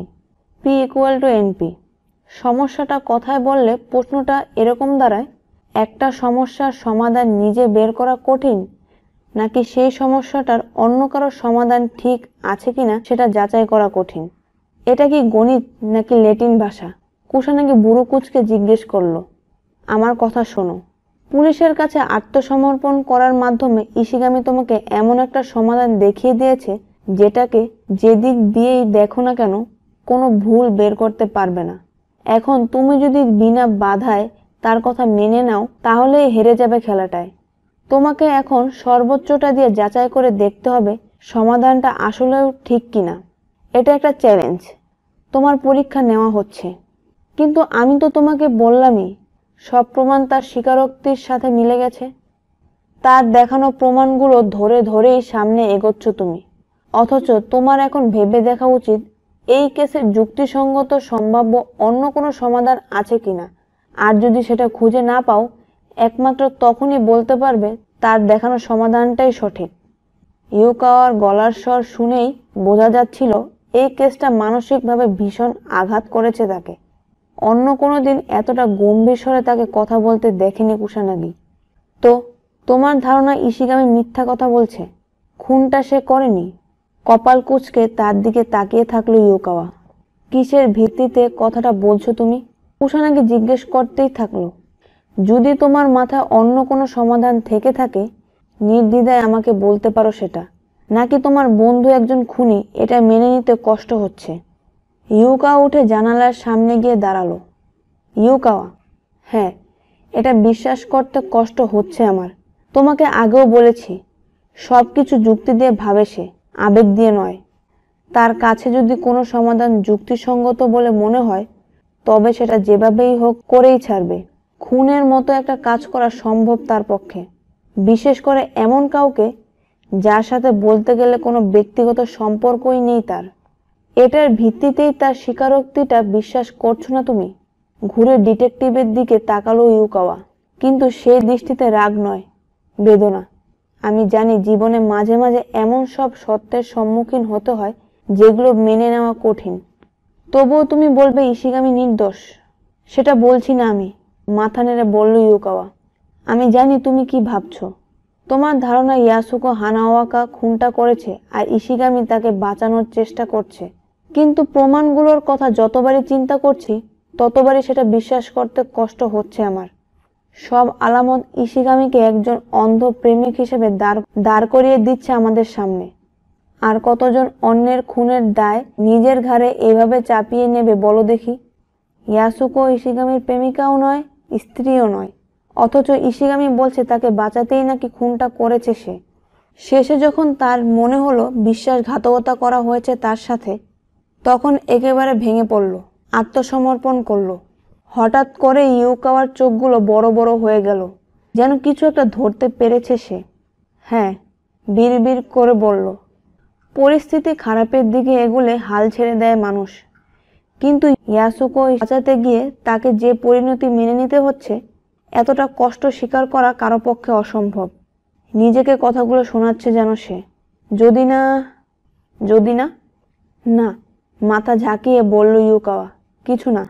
P=NP। সমস্যাটা কথায় বললে প্রশ্নটা এরকম দাঁড়ায়, একটা সমস্যার সমাধান নিজে বের করা কঠিন, নাকি সেই সমস্যাটার অন্য কারো সমাধান ঠিক আছে কিনা সেটা যাচাই করা কঠিন। এটা কি গণিত নাকি ল্যাটিন ভাষা? কুসানাগি বুড়ো কুচকে জিজ্ঞেস করলো। আমার কথা শোনো, পুলিশের কাছে আত্মসমর্পণ করার মাধ্যমে ইশিগামি তোমাকে এমন একটা সমাধান দেখিয়ে দিয়েছে যেটাকে যেদিক দিয়েই দেখো না কেন কোনো ভুল বের করতে পারবে না। এখন তুমি যদি বিনা বাধায় তার কথা মেনে নাও তাহলে হেরে যাবে খেলাটায়। তোমাকে এখন সর্বোচ্চটা দিয়ে যাচাই করে দেখতে হবে সমাধানটা আসলেও ঠিক কিনা। এটা একটা চ্যালেঞ্জ, তোমার পরীক্ষা নেওয়া হচ্ছে। কিন্তু আমি তো তোমাকে বললামই সব প্রমাণ তার স্বীকারোক্তির সাথে মিলে গেছে। তার দেখানো প্রমাণগুলো ধরে ধরেই সামনে এগোচ্ছ তুমি, অথচ তোমার এখন ভেবে দেখা উচিত এই কেসের যুক্তিসঙ্গত সম্ভাব্য অন্য কোনো সমাধান আছে কিনা। আর যদি সেটা খুঁজে না পাও, একমাত্র তখনই বলতে পারবে তার দেখানো সমাধানটাই সঠিক। ইউকাওয়ার গলার স্বর শুনেই বোঝা যাচ্ছিল এই কেসটা মানসিকভাবে ভীষণ আঘাত করেছে তাকে। অন্য কোনো দিন এতটা গম্ভীর স্বরে তাকে কথা বলতে দেখেনি কুসানাগি। তো তোমার ধারণা ইশিগামি মিথ্যা কথা বলছে? খুনটা সে করেনি? কপাল কুঁচকে তার দিকে তাকিয়ে থাকলো ইউকাওয়া। কিসের ভিত্তিতে কথাটা বলছো তুমি? কুসানাগি জিজ্ঞেস করতেই থাকলো। যদি তোমার মাথায় অন্য কোনো সমাধান থেকে থাকে নির্দ্বিধায় আমাকে বলতে পারো সেটা, নাকি তোমার বন্ধু একজন খুনি এটা মেনে নিতে কষ্ট হচ্ছে? ইউকাওয়া উঠে জানালার সামনে গিয়ে দাঁড়ালো। ইউকাওয়া, হ্যাঁ, এটা বিশ্বাস করতে কষ্ট হচ্ছে আমার। তোমাকে আগেও বলেছি সবকিছু যুক্তি দিয়ে ভাবে সে, আবেগ দিয়ে নয়। তার কাছে যদি কোনো সমাধান যুক্তিসঙ্গত বলে মনে হয় তবে সেটা যেভাবেই হোক করেই ছাড়বে। খুনের মতো একটা কাজ করা সম্ভব তার পক্ষে, বিশেষ করে এমন কাউকে যার সাথে বলতে গেলে কোনো ব্যক্তিগত সম্পর্কই নেই তার। এটার ভিত্তিতেই তার স্বীকারোক্তিটা বিশ্বাস করছো না তুমি? ঘুরে ডিটেকটিভের দিকে তাকালো ইউকাওয়া, কিন্তু সেই দৃষ্টিতে রাগ নয়, বেদনা। আমি জানি জীবনে মাঝে মাঝে এমন সব সত্যের সম্মুখীন হতে হয় যেগুলো মেনে নেওয়া কঠিন। তবুও তুমি বলবে ইশিগামি নির্দোষ? সেটা বলছি না আমি, মাথা নেড়ে বলল ইউকাওয়া। আমি জানি তুমি কি ভাবছো। তোমার ধারণা ইয়াসুকো হানাওয়াকা খুনটা করেছে আর ইশিগামি তাকে বাঁচানোর চেষ্টা করছে। কিন্তু প্রমাণগুলোর কথা যতবারই চিন্তা করছি ততবারই সেটা বিশ্বাস করতে কষ্ট হচ্ছে আমার। সব আলামত ইশিগামিকে একজন অন্ধ প্রেমিক হিসেবে দাঁড় করিয়ে দিচ্ছে আমাদের সামনে। আর কতজন অন্যের খুনের দায় নিজের ঘাড়ে এভাবে চাপিয়ে নেবে বলো দেখি? ইয়াসুকো ইশিগামির প্রেমিকাও নয়, স্ত্রীও নয়, অথচ ইশিগামি বলছে তাকে বাঁচাতেই নাকি খুনটা করেছে সে। শেষে যখন তার মনে হলো বিশ্বাসঘাতকতা করা হয়েছে তার সাথে, তখন একেবারে ভেঙে পড়ল, আত্মসমর্পণ করলো। হঠাৎ করে ইউকাওয়ার চোখগুলো বড় বড় হয়ে গেল, যেন কিছু একটা ধরতে পেরেছে সে। হ্যাঁ, বিড়বিড় করে বলল, পরিস্থিতি খারাপের দিকে এগুলে হাল ছেড়ে দেয় মানুষ, কিন্তু ইয়াসুকো বাঁচাতে গিয়ে তাকে যে পরিণতি মেনে নিতে হচ্ছে, এতটা কষ্ট স্বীকার করা কারো পক্ষে অসম্ভব। নিজেকে কথাগুলো শোনাচ্ছে যেন সে। যদি না না, মাথা ঝাঁকিয়ে বলল ইউকাওয়া, কিছু না।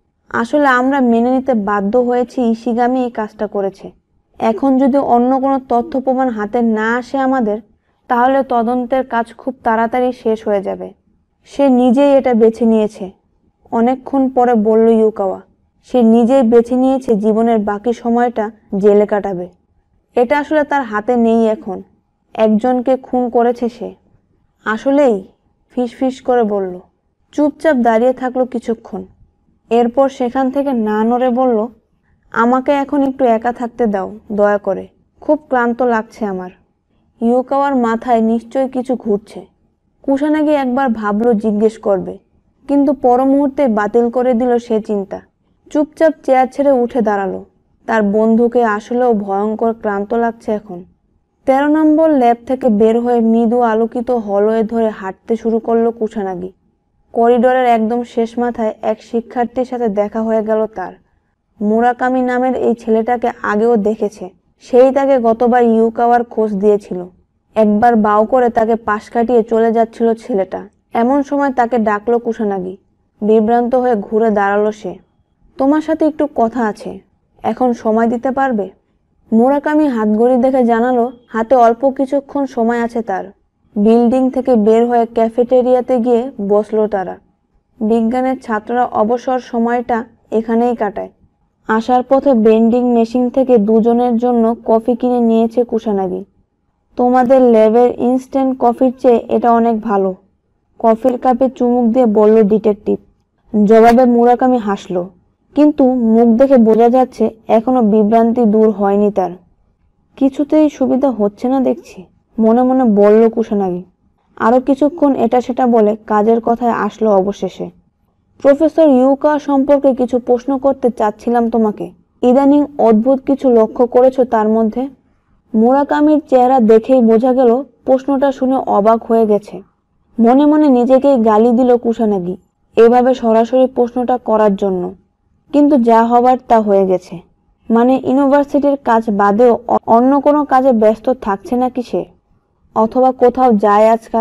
আসলে আমরা মেনে নিতে বাধ্য হয়েছি ইশিগামি এই কাজটা করেছে। এখন যদি অন্য কোনো তথ্য প্রমাণ হাতে না আসে আমাদের, তাহলে তদন্তের কাজ খুব তাড়াতাড়ি শেষ হয়ে যাবে। সে নিজেই এটা বেছে নিয়েছে। অনেকক্ষণ পরে বলল ইউকাওয়া, সে নিজেই বেছে নিয়েছে জীবনের বাকি সময়টা জেলে কাটাবে। এটা আসলে তার হাতে নেই এখন। একজনকে খুন করেছে সে। আসলেই? ফিসফিস করে বলল। চুপচাপ দাঁড়িয়ে থাকলো কিছুক্ষণ। এরপর সেখান থেকে না নড়ে বলল, আমাকে এখন একটু একা থাকতে দাও দয়া করে, খুব ক্লান্ত লাগছে আমার। ইউকাওয়ার মাথায় নিশ্চয়ই কিছু ঘুরছে। কুসানাগি একবার ভাবলো জিজ্ঞেস করবে, কিন্তু পর মুহূর্তে বাতিল করে দিল সে চিন্তা। চুপচাপ চেয়ার ছেড়ে উঠে দাঁড়ালো। তার বন্ধুকে আসলেও ভয়ঙ্কর ক্লান্ত লাগছে এখন। 13 নম্বর ল্যাব থেকে বের হয়ে মৃদু আলোকিত হলওয়ে ধরে হাঁটতে শুরু করলো কুসানাগি। করিডোরের একদম শেষ মাথায় এক শিক্ষার্থীর সাথে দেখা হয়ে গেল তার। মুরাকামি নামের এই ছেলেটাকে আগেও দেখেছে। সেই তাকে গতবার ইউকাওয়ার খোঁজ দিয়েছিল। একবার বাউ করে তাকে পাশ কাটিয়ে চলে যাচ্ছিল ছেলেটা। এমন সময় তাকে ডাকলো কুসানাগি। বিভ্রান্ত হয়ে ঘুরে দাঁড়ালো সে। তোমার সাথে একটু কথা আছে, এখন সময় দিতে পারবে? মুরাকামি হাতঘড়ি দেখে জানালো হাতে অল্প কিছুক্ষণ সময় আছে তার। বিল্ডিং থেকে বের হয়ে ক্যাফেটেরিয়াতে গিয়ে বসলো তারা। বিজ্ঞানের ছাত্ররা অবসর সময়টা এখানেই কাটায়। আসার পথে বেন্ডিং মেশিন থেকে দুজনের জন্য কফি কিনে নিয়েছে কুসানাগি। তোমাদের ল্যাবের ইনস্ট্যান্ট কফির চেয়ে এটা অনেক ভালো, কফির কাপে চুমুক দিয়ে বলল ডিটেকটিভ। জবাবে মুরাকামি হাসলো, কিন্তু মুখ দেখে বোঝা যাচ্ছে এখনো বিভ্রান্তি দূর হয়নি তার। কিছুতেই সুবিধা হচ্ছে না দেখছি, মনে মনে বলল কুসানাগি। আরো কিছুক্ষণ এটা সেটা বলে কাজের কথায় আসলো অবশেষে। প্রফেসর ইউকাওয়া সম্পর্কে কিছু প্রশ্ন করতে চাচ্ছিলাম তোমাকে। ইদানিং অদ্ভুত কিছু লক্ষ্য করেছো তার মধ্যে? মুরাকামির চেহারা দেখেই বোঝা গেল প্রশ্নটা শুনে অবাক হয়ে গেছে। মনে মনে নিজেকেই গালি দিল কুসানাগি এভাবে সরাসরি প্রশ্নটা করার জন্য। কিন্তু যা হবার তা হয়ে গেছে। মানে ইউনিভার্সিটির কাজ বাদেও অন্য কোনো কাজে ব্যস্ত থাকছে নাকি সে? অথবা কোথাও যায় আজকাল?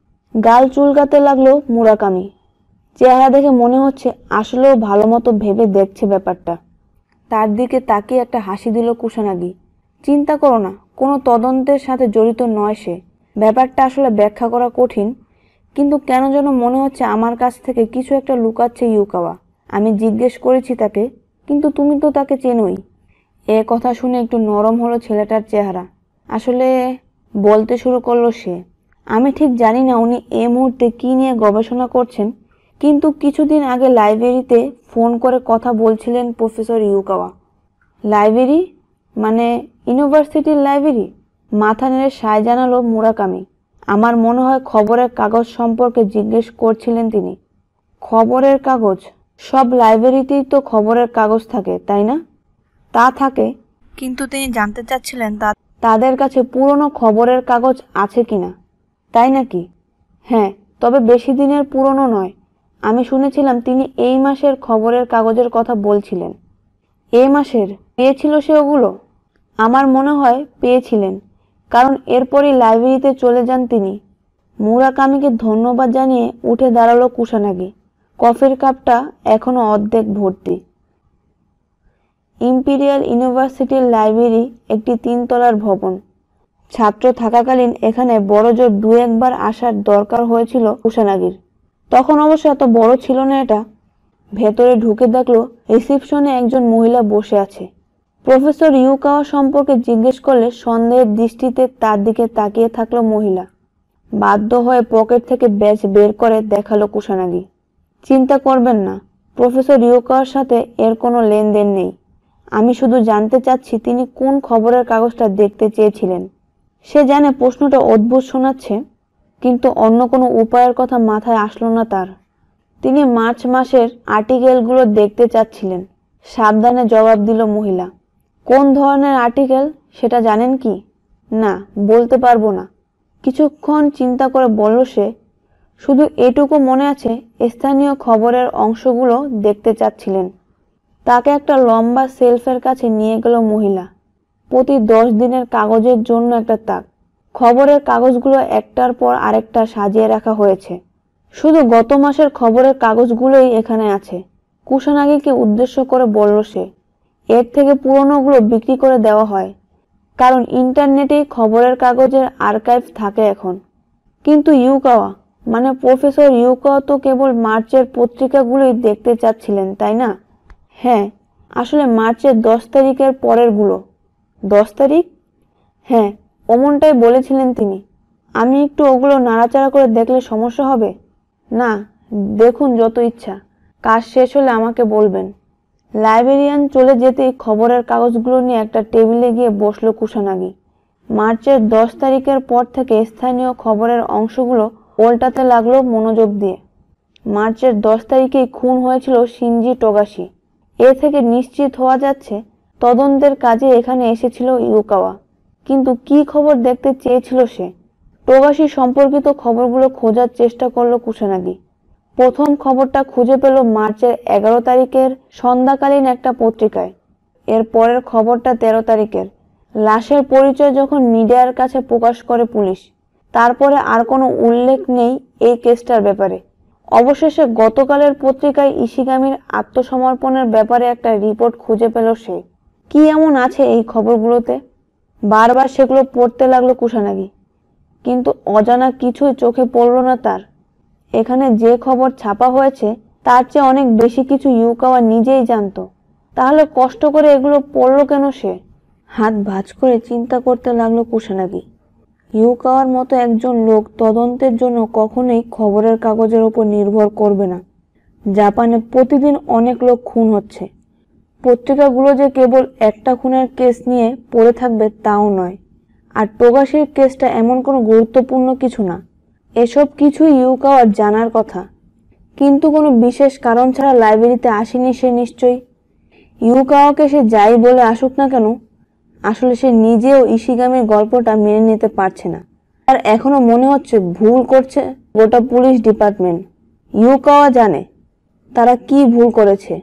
গাল চুলকাতে লাগলো মুরাকামি। চেহারা দেখে মনে হচ্ছে আসলেও ভালো মতো ভেবে দেখছে ব্যাপারটা। তার দিকে তাকিয়ে একটা হাসি দিল কুসানাগি। চিন্তা করো না, কোনো তদন্তের সাথে জড়িত নয় সে। ব্যাপারটা আসলে ব্যাখ্যা করা কঠিন, কিন্তু কেন যেন মনে হচ্ছে আমার কাছ থেকে কিছু একটা লুকাচ্ছে ইউকাওয়া। আমি জিজ্ঞেস করেছি তাকে, কিন্তু তুমি তো তাকে চেনোই। এ কথা শুনে একটু নরম হলো ছেলেটার চেহারা। আসলে বলতে শুরু করলো সে, আমি ঠিক জানি না উনি এই মুহূর্তে কি নিয়ে গবেষণা করছেন, কিন্তু কিছুদিন আগে লাইব্রেরিতে ফোন করে কথা বলছিলেন প্রফেসর ইউকাওয়া। লাইব্রেরি? মানে ইউনিভার্সিটির লাইব্রেরি? মাথা নেড়ে সায় জানালো মুরাকামি। আমার মনে হয় খবরের কাগজ সম্পর্কে জিজ্ঞেস করছিলেন তিনি। খবরের কাগজ? সব লাইব্রেরিতেই তো খবরের কাগজ থাকে, তাই না? তা থাকে, কিন্তু তিনি জানতে চাচ্ছিলেন তাদের কাছে পুরনো খবরের কাগজ আছে কিনা। তাই নাকি? হ্যাঁ, তবে বেশি দিনের পুরনো নয়। আমি শুনেছিলাম তিনি এই মাসের খবরের কাগজের কথা বলছিলেন। এই মাসের? পেয়েছিল সে ওগুলো? আমার মনে হয় পেয়েছিলেন, কারণ এরপরই লাইব্রেরিতে চলে যান তিনি। মুরাকামিকে ধন্যবাদ জানিয়ে উঠে দাঁড়ালো কুসানাগি। কফির কাপটা এখনো অর্ধেক ভর্তি। ইম্পিরিয়াল ইউনিভার্সিটির লাইব্রেরি একটি 3 তলার ভবন। ছাত্র থাকাকালীন এখানে বড়জোর 2-1 বার আসার দরকার হয়েছিল কুসানাগির। তখন অবশ্য এত বড় ছিল না এটা। ভেতরে ঢুকে দেখলো রিসিপশনে একজন মহিলা বসে আছে। প্রফেসর ইউকাওয়া সম্পর্কে জিজ্ঞেস করলে সন্দেহের দৃষ্টিতে তার দিকে তাকিয়ে থাকলো মহিলা। বাধ্য হয়ে পকেট থেকে ব্যাজ বের করে দেখালো কুসানাগি। চিন্তা করবেন না, প্রফেসর ইউকাওয়ার সাথে এর কোনো লেনদেন নেই। আমি শুধু জানতে চাচ্ছি তিনি কোন খবরের কাগজটা দেখতে চেয়েছিলেন। সে জানে প্রশ্নটা অদ্ভুত শোনাচ্ছে, কিন্তু অন্য কোনো উপায়ের কথা মাথায় আসলো না তার। তিনি মার্চ মাসের আর্টিকেলগুলো দেখতে চাচ্ছিলেন, সাবধানে জবাব দিল মহিলা। কোন ধরনের আর্টিকেল সেটা জানেন কি? না, বলতে পারবো না। কিছুক্ষণ চিন্তা করে বলল সে, শুধু এটুকু মনে আছে, স্থানীয় খবরের অংশগুলো দেখতে চাচ্ছিলেন। তাকে একটা লম্বা সেলফের কাছে নিয়ে গেল মহিলা। প্রতি 10 দিনের কাগজের জন্য একটা তাক। খবরের কাগজগুলো একটার পর আরেকটা সাজিয়ে রাখা হয়েছে। শুধু গত মাসের খবরের কাগজগুলোই এখানে আছে। কুশানাগিকে উদ্দেশ্য করে বলল সে। এর থেকে পুরনোগুলো বিক্রি করে দেওয়া হয়, কারণ ইন্টারনেটেই খবরের কাগজের আর্কাইভ থাকে এখন। কিন্তু ইউকাওয়া, মানে প্রফেসর ইউকাওয়া তো কেবল মার্চের পত্রিকাগুলোই দেখতে চাচ্ছিলেন, তাই না? হ্যাঁ, আসলে মার্চের 10 তারিখের পরেরগুলো। 10 তারিখ? হ্যাঁ, অমনটাই বলেছিলেন তিনি। আমি একটু ওগুলো নাড়াচাড়া করে দেখলে সমস্যা হবে? না, দেখুন যত ইচ্ছা। কাজ শেষ হলে আমাকে বলবেন। লাইব্রেরিয়ান চলে যেতেই খবরের কাগজগুলো নিয়ে একটা টেবিলে গিয়ে বসল কুশানাগি। মার্চের 10 তারিখের পর থেকে স্থানীয় খবরের অংশগুলো উল্টাতে লাগলো মনোযোগ দিয়ে। মার্চের 10 তারিখেই খুন হয়েছিল শিনজি টোগাশি। এ থেকে নিশ্চিত হওয়া যাচ্ছে তদন্তের কাজে এখানে এসেছিল ইউকাওয়া। কিন্তু কি খবর দেখতে চেয়েছিল সে? টোগাশি সম্পর্কিত খবরগুলো খোঁজার চেষ্টা করলো কুশানাগি। প্রথম খবরটা খুঁজে পেল মার্চের 11 তারিখের সন্ধ্যাকালীন একটা পত্রিকায়। এর পরের খবরটা 13 তারিখের। লাশের পরিচয় যখন মিডিয়ার কাছে প্রকাশ করে পুলিশ, তারপরে আর কোনো উল্লেখ নেই এই কেসটার ব্যাপারে। অবশেষে গতকালের পত্রিকায় ইশিগামির আত্মসমর্পণের ব্যাপারে একটা রিপোর্ট খুঁজে পেল সে। কি এমন আছে এই খবরগুলোতে? বারবার সেগুলো পড়তে লাগলো কুশানাগি, কিন্তু অজানা কিছুই চোখে পড়ল না তার। এখানে যে খবর ছাপা হয়েছে তার চেয়ে অনেক বেশি কিছু ইউকাওয়া নিজেই জানতো। তাহলে কষ্ট করে এগুলো পড়লো কেন সে? হাত ভাঁজ করে চিন্তা করতে লাগলো কুশানাগি। ইউকাওয়ার মতো একজন লোক তদন্তের জন্য কখনোই খবরের কাগজের উপর নির্ভর করবে না। জাপানে প্রতিদিন অনেক লোক খুন হচ্ছে। পত্রিকাগুলো যে কেবল একটা খুনের কেস নিয়ে পড়ে থাকবে তাও নয়। আর টোগাশির কেসটা এমন কোনো গুরুত্বপূর্ণ কিছু না। এসব কিছুই ইউকাওয়ার জানার কথা। কিন্তু কোনো বিশেষ কারণ ছাড়া লাইব্রেরিতে আসেনি সে নিশ্চয়ই। ইউকাওয়াকে সে যাই বলে আসুক না কেন, আসলে সে নিজেও ইশিগামির গল্পটা মেনে নিতে পারছে না। আর এখনো মনে হচ্ছে ভুল করছে গোটা পুলিশ ডিপার্টমেন্ট। ইউকাওয়া জানে তারা কি ভুল করেছে।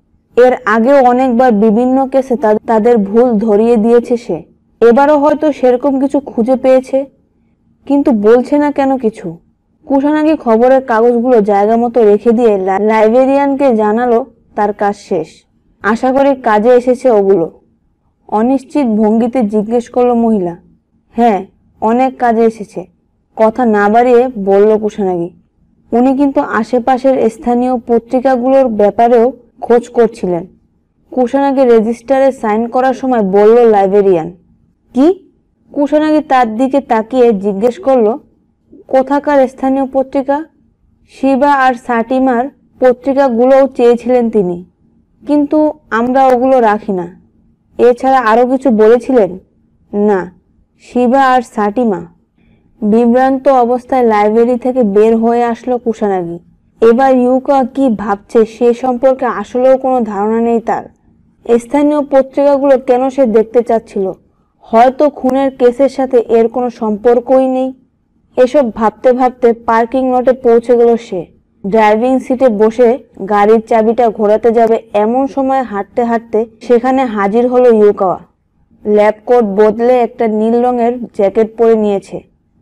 এর আগেও অনেকবার বিভিন্ন কেসে তাদের ভুল ধরিয়ে দিয়েছে সে। এবারও হয়তো সেরকম কিছু খুঁজে পেয়েছে, কিন্তু বলছে না কেন কিছু। কুশানাগি খবরের কাগজগুলো জায়গা মতো রেখে দিয়ে লাইব্রেরিয়ানকে জানালো তার কাজ শেষ। আশা করি কাজে এসেছে ওগুলো। অনিশ্চিত ভঙ্গিতে জিজ্ঞেস করলো মহিলা। হ্যাঁ, অনেক কাজে এসেছে, কথা না বাড়িয়ে বলল কুশানাগি। উনি কিন্তু আশেপাশের স্থানীয় পত্রিকাগুলোর ব্যাপারেও খোঁজ করছিলেন। কুশানাগি রেজিস্টারে সাইন করার সময় বলল লাইব্রেরিয়ান। কি? কুশানাগি তার দিকে তাকিয়ে জিজ্ঞেস করলো, কোথাকার স্থানীয় পত্রিকা? শিবা আর সাটিমার পত্রিকাগুলোও চেয়েছিলেন তিনি, কিন্তু আমরা ওগুলো রাখি না। এছাড়া আরো কিছু বলেছিলেন? না, শিবা আর সাটিমা। বিভ্রান্ত অবস্থায় লাইব্রেরি থেকে বের হয়ে আসলো কুশানাগি। এবার ইউকাওয়া কি ভাবছে সে সম্পর্কে আসলেও কোনো ধারণা নেই তার। স্থানীয় পত্রিকাগুলো কেন সে দেখতে চাচ্ছিল? হয়তো খুনের কেসের সাথে এর কোনো সম্পর্কই নেই। এসব ভাবতে ভাবতে পার্কিং লটে পৌঁছে গেল সে। ড্রাইভিং সিটে বসে গাড়ির চাবিটা ঘোরাতে যাবে এমন সময় হাঁটতে হাঁটতে সেখানে হাজির হলো ইউকাওয়া। ল্যাব কোট বদলে একটা নীল রঙের জ্যাকেট পরে নিয়েছে।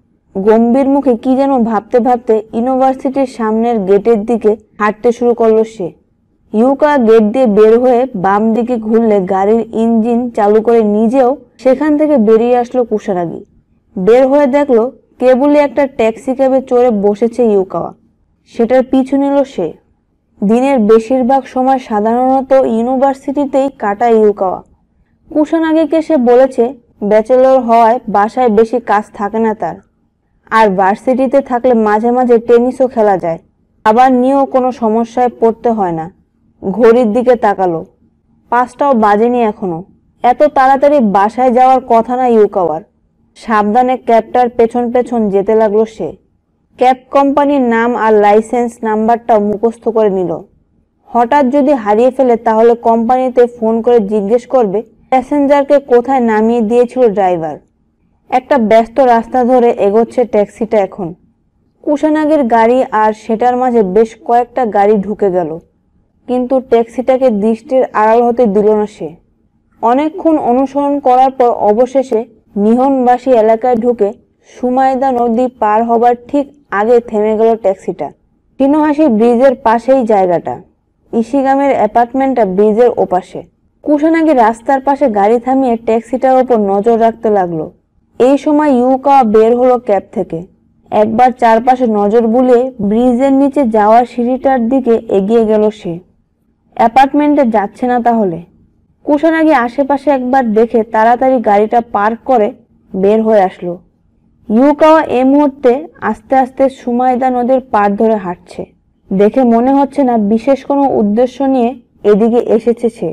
গম্ভীর মুখে কি যেন ভাবতে ভাবতে ইউনিভার্সিটির সামনের গেটের দিকে হাঁটতে শুরু করলো সে। ইউকাওয়া গেট দিয়ে বের হয়ে বাম দিকে ঘুরলে গাড়ির ইঞ্জিন চালু করে নিজেও সেখান থেকে বেরিয়ে আসলো কুশানাগি। বের হয়ে দেখলো কেবলই একটা ট্যাক্সি ক্যাবে চড়ে বসেছে ইউকাওয়া। সেটার পিছু নিল সে। দিনের বেশিরভাগ সময় সাধারণত ইউনিভার্সিটিতেই কাটায় ইউকাওয়া। কুশানাগিকে সে বলেছে ব্যাচেলর হওয়ায় বাসায় বেশি কাজ থাকে না তার, আর ভার্সিটিতে থাকলে মাঝে মাঝে টেনিসও খেলা যায়। আবার নিয়েও কোনো সমস্যায় পড়তে হয় না। ঘড়ির দিকে তাকালো, 5টাও বাজেনি এখনো। এত তাড়াতাড়ি বাসায় যাওয়ার কথা না ইউকাওয়ার। সাবধানে ক্যাবটার পেছন পেছন যেতে লাগলো সে। ক্যাব কোম্পানির নাম আর লাইসেন্স নাম্বারটাও মুখস্থ করে নিল। হঠাৎ যদি হারিয়ে ফেলে তাহলে কোম্পানিতে ফোন করে জিজ্ঞেস করবে প্যাসেঞ্জারকে কোথায় নামিয়ে দিয়েছিল ড্রাইভার। একটা ব্যস্ত রাস্তা ধরে এগোচ্ছে ট্যাক্সিটা এখন। কুশানাগের গাড়ি আর সেটার মাঝে বেশ কয়েকটা গাড়ি ঢুকে গেল, কিন্তু ট্যাক্সিটাকে দৃষ্টির আড়াল হতে দিল না সে। অনেকক্ষণ অনুসরণ করার পর অবশেষে নিহনবাসী এলাকায় ঢুকে সুমাইদা নদী পার হবার ঠিক আগে থেমে গেল ট্যাক্সিটা। শিনোহাসি ব্রিজের পাশেই জায়গাটা। ইশিগামের অ্যাপার্টমেন্টটা ব্রিজের ওপাশে। কুশানাগি রাস্তার পাশে গাড়ি থামিয়ে ট্যাক্সিটার ওপর নজর রাখতে লাগলো। এই সময় ইউকাওয়া বের হলো ক্যাব থেকে। একবার চারপাশে নজর বুলিয়ে ব্রিজের নিচে যাওয়ার সিঁড়িটার দিকে এগিয়ে গেল সে। অ্যাপার্টমেন্টে যাচ্ছে না তাহলে। কুশানাগি আশেপাশে একবার দেখে তাড়াতাড়ি গাড়িটা পার্ক করে বের হয়ে আসলো। ইউকাওয়া এই মুহূর্তে আস্তে আস্তে সুমাইদা নদীর পাড় ধরে হাঁটছে। দেখে মনে হচ্ছে না বিশেষ কোনো উদ্দেশ্য নিয়ে এদিকে এসেছে সে।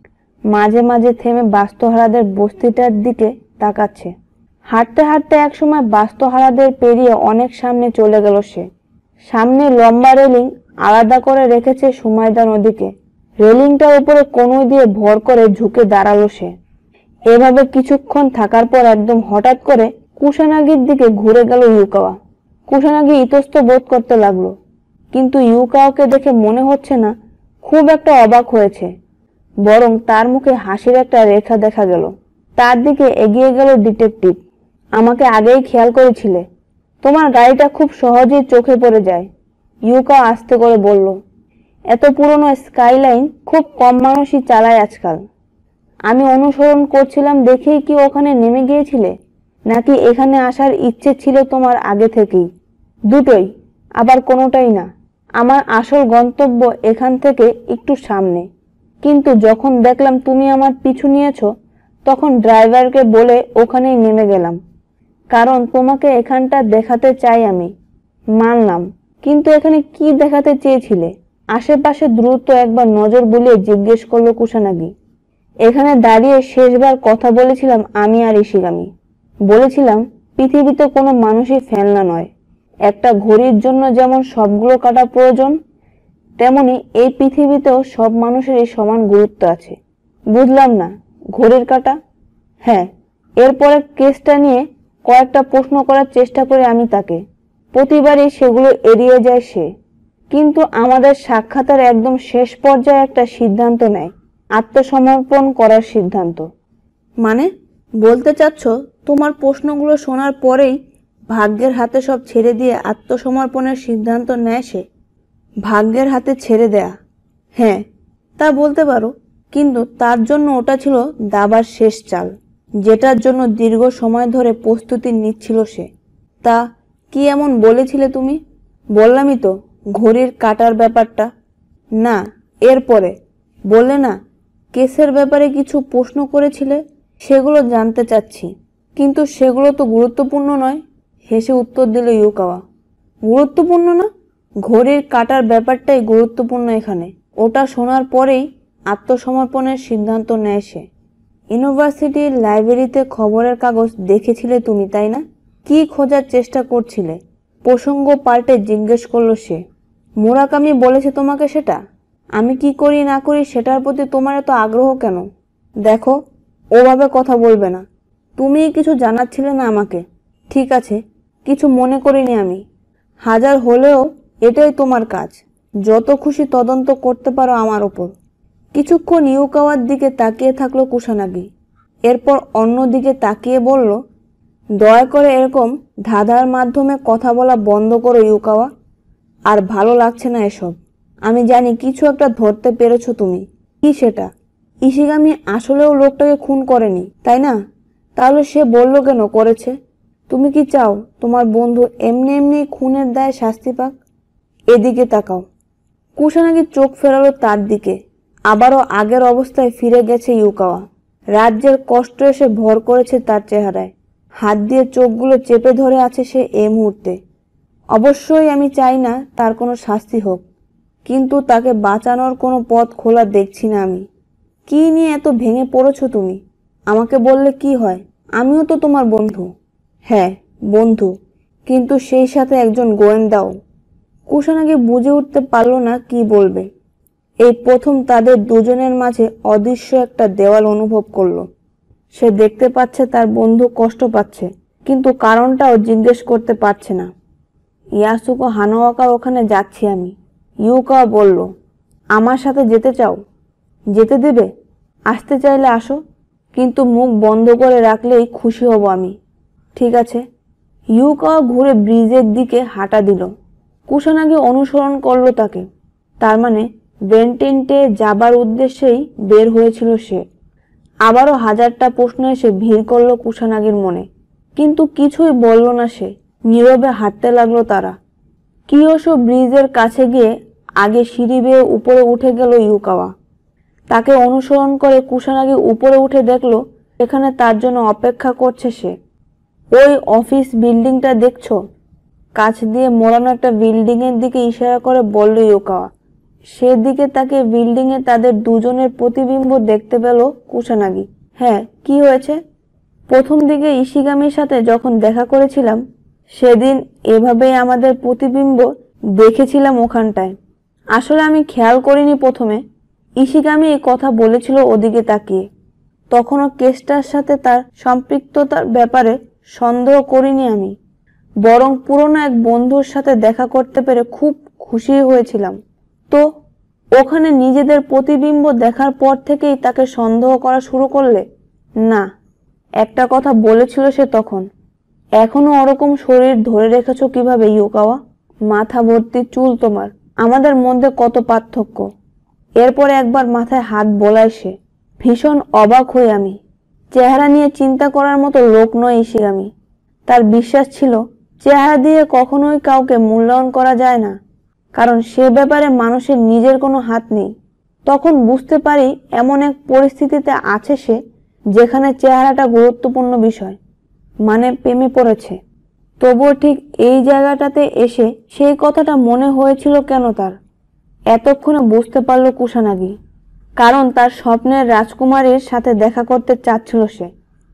মাঝে মাঝে থেমে বাস্তুহারাদের বস্তিটার দিকে তাকাচ্ছে। হাঁটতে হাঁটতে একসময় বাস্তুহারাদের পেরিয়ে অনেক সামনে চলে গেল সে। সামনে লম্বা রেলিং আলাদা করে রেখেছে সুমাইদা নদীকে। রেলিংটার উপরে কনুই দিয়ে ভর করে ঝুঁকে দাঁড়ালো সে। এভাবে কিছুক্ষণ থাকার পর একদম হঠাৎ করে কুশানাগির দিকে ঘুরে গেল ইউকাওয়া। কুশানাগি ইতস্ত বোধ করতে লাগলো, কিন্তু ইউকাওয়াকে দেখে মনে হচ্ছে না খুব একটা অবাক হয়েছে, বরং তার মুখে হাসির একটা রেখা দেখা গেল। তার দিকে এগিয়ে গেল ডিটেকটিভ। আমাকে আগেই খেয়াল করেছিলে? তোমার গাড়িটা খুব সহজেই চোখে পড়ে যায়, ইউকাওয়া আস্তে করে বলল। এত পুরনো স্কাইলাইন খুব কম মানুষই চালায় আজকাল। আমি অনুসরণ করছিলাম দেখেই কি ওখানে নেমে গিয়েছিলে, নাকি এখানে আসার ইচ্ছে ছিল তোমার আগে থেকেই? দুটোই, আবার কোনোটাই না। আমার আসল গন্তব্য এখান থেকে একটু সামনে, কিন্তু যখন দেখলাম তুমি আমার পিছু নিয়েছো তখন ড্রাইভারকে বলে ওখানেই নেমে গেলাম, কারণ তোমাকে এখানটা দেখাতে চাই আমি। মানলাম, কিন্তু এখানে কি দেখাতে চেয়েছিলে? আশেপাশে দ্রুত একবার নজর বুলিয়ে জিজ্ঞেস করলো কুশানাগি। এখানে দাঁড়িয়ে শেষবার কথা বলেছিলাম আমি আর ইশিগামি। বলেছিলাম পৃথিবীতে কোনো মানুষই ফেলনা নয়। একটা ঘড়ির জন্য যেমন সবগুলো কাটা প্রয়োজন, তেমনি এই পৃথিবীতেও সব মানুষেরই সমান গুরুত্ব আছে। বুঝলাম না, ঘড়ির কাটা? হ্যাঁ। এরপরে কেসটা নিয়ে কয়েকটা প্রশ্ন করার চেষ্টা করে আমি তাকে। প্রতিবারই সেগুলো এড়িয়ে যায় সে। কিন্তু আমাদের সাক্ষাতের একদম শেষ পর্যায়ে একটা সিদ্ধান্ত নেয়, আত্মসমর্পণ করার সিদ্ধান্ত। মানে? বলতে চাচ্ছ তোমার প্রশ্নগুলো শোনার পরেই ভাগ্যের হাতে সব ছেড়ে দিয়ে আত্মসমর্পণের সিদ্ধান্ত নেয় সে? ভাগ্যের হাতে ছেড়ে দেয়া? হ্যাঁ, তা বলতে পারো, কিন্তু তার জন্য ওটা ছিল দাবার শেষ চাল, যেটার জন্য দীর্ঘ সময় ধরে প্রস্তুতি নিচ্ছিল সে। তা কি এমন বলেছিলে তুমি? বললামই তো, ঘড়ির কাটার ব্যাপারটা। না, এরপরে বললে না কেসের ব্যাপারে কিছু প্রশ্ন করেছিলে, সেগুলো জানতে চাচ্ছি। কিন্তু সেগুলো তো গুরুত্বপূর্ণ নয়, হেসে উত্তর দিল ইউকাওয়া। গুরুত্বপূর্ণ না? ঘড়ির কাটার ব্যাপারটাই গুরুত্বপূর্ণ এখানে। ওটা শোনার পরেই আত্মসমর্পণের সিদ্ধান্ত নেয় সে। ইউনিভার্সিটির লাইব্রেরিতে খবরের কাগজ দেখেছিলে তুমি, তাই না? কি খোঁজার চেষ্টা করছিলে? প্রসঙ্গ পাল্টে জিজ্ঞেস করলো সে। মুরাকামি বলেছে তোমাকে সেটা? আমি কি করি না করি সেটার প্রতি তোমার এত আগ্রহ কেন? দেখো, ওভাবে কথা বলবে না। তুমিই কিছু জানাচ্ছিলে না আমাকে। ঠিক আছে, কিছু মনে করিনি আমি। হাজার হলেও এটাই তোমার কাজ, যত খুশি তদন্ত করতে পারো আমার ওপর। কিছুক্ষণ ইউকাওয়ার দিকে তাকিয়ে থাকলো কুশানাগি। এরপর অন্য দিকে তাকিয়ে বলল, দয়া করে এরকম ধাঁধার মাধ্যমে কথা বলা বন্ধ করো ইউকাওয়া। আর ভালো লাগছে না এসব। আমি জানি কিছু একটা ধরতে পেরেছো তুমি। কি সেটা? ইশিগামি আসলেও লোকটাকে খুন করেনি, তাই না? তাহলে সে বললো কেন করেছে? তুমি কি চাও তোমার বন্ধু এমনি এমনি খুনের দায়ে শাস্তি পাক? এদিকে তাকাও। কুশানাগি চোখ ফেরালো তার দিকে। আবারও আগের অবস্থায় ফিরে গেছে ইউকাওয়া। রাজ্যের কষ্ট এসে ভর করেছে তার চেহারায়। হাত দিয়ে চোখগুলো চেপে ধরে আছে সে এই মুহূর্তে। অবশ্যই আমি চাই না তার কোনো শাস্তি হোক, কিন্তু তাকে বাঁচানোর কোনো পথ খোলা দেখছি না আমি। কি নিয়ে এত ভেঙে পড়েছো তুমি? আমাকে বললে কি হয়? আমিও তো তোমার বন্ধু। হ্যাঁ, বন্ধু, কিন্তু সেই সাথে একজন গোয়েন্দাও। কুশানাগি বুঝে উঠতে পারল না কি বলবে। এই প্রথম তাদের দুজনের মাঝে অদৃশ্য একটা দেওয়াল অনুভব করলো। সে দেখতে পাচ্ছে তার বন্ধু কষ্ট পাচ্ছে, কিন্তু কারণটাও জিজ্ঞেস করতে পারছে না। ইয়াসুকো হানাওয়াকার ওখানে যাচ্ছি আমি। ইউকাওয়া বলল, আমার সাথে যেতে চাও? যেতে দেবে? আসতে চাইলে আসো, কিন্তু মুখ বন্ধ করে রাখলেই খুশি হব আমি। ঠিক আছে। ইউকাওয়া ঘুরে ব্রিজের দিকে হাঁটা দিল। কুসানাগি অনুসরণ করলো তাকে। তার মানে ভেন্টেন্টে যাবার উদ্দেশ্যেই বের হয়েছিল সে। আবারও হাজারটা প্রশ্ন এসে ভিড় করলো কুসানাগির মনে, কিন্তু কিছুই বলল না সে। নীরবে হাঁটতে লাগলো তারা। কিয়োশো ব্রিজের কাছে গিয়ে আগে সিঁড়ি বেয়ে উপরে উঠে গেল ইউকাওয়া। তাকে অনুসরণ করে কুসানাগি উপরে উঠে দেখলো এখানে তার জন্য অপেক্ষা করছে সে। ওই অফিস বিল্ডিংটা দেখছো? কাছ দিয়ে মোড়ানো একটা বিল্ডিং এর দিকে ইশারা করে বলল ইউকাওয়া। সেদিকে তাকে বিল্ডিং এ তাদের দুজনের প্রতিবিম্ব দেখতে পেল কুসানাগি। হ্যাঁ, কি হয়েছে? প্রথম দিকে ইশিগামির সাথে যখন দেখা করেছিলাম সেদিন এভাবেই আমাদের প্রতিবিম্ব দেখেছিলাম ওখানটায়। আসলে আমি খেয়াল করিনি প্রথমে। ইশিগামি এই কথা বলেছিল ওদিকে তাকিয়ে। তখনও কেসটার সাথে তার সম্পৃক্ততার ব্যাপারে সন্দেহ করিনি আমি, বরং পুরনো এক বন্ধুর সাথে দেখা করতে পেরে খুব খুশি হয়েছিলাম। তো ওখানে নিজেদের প্রতিবিম্ব দেখার পর থেকেই তাকে সন্দেহ করা শুরু করলে? না, একটা কথা বলেছিল সে তখন। এখনো ওরকম শরীর ধরে রেখেছো কিভাবে ইউকাওয়া? মাথা ভর্তি চুল তোমার, আমাদের মধ্যে কত পার্থক্য। এরপরে একবার মাথায় হাত বোলায় সে। ভীষণ অবাক হই আমি। চেহারা নিয়ে চিন্তা করার মতো লোক নয় ইশিগামি। তার বিশ্বাস ছিল চেহারা দিয়ে কখনোই কাউকে মূল্যায়ন করা যায় না, কারণ সে ব্যাপারে মানুষের নিজের কোনো হাত নেই। তখন বুঝতে পারি এমন এক পরিস্থিতিতে আছে সে যেখানে চেহারাটা গুরুত্বপূর্ণ বিষয়, মানে প্রেমে পড়েছে। তবুও ঠিক এই জায়গাটাতে এসে সেই কথাটা মনে হয়েছিল কেন তার? এতক্ষণে বুঝতে পারল কুসানাগি, কারণ তার স্বপ্নের রাজকুমারীর সাথে দেখা করতে চাচ্ছিল সে।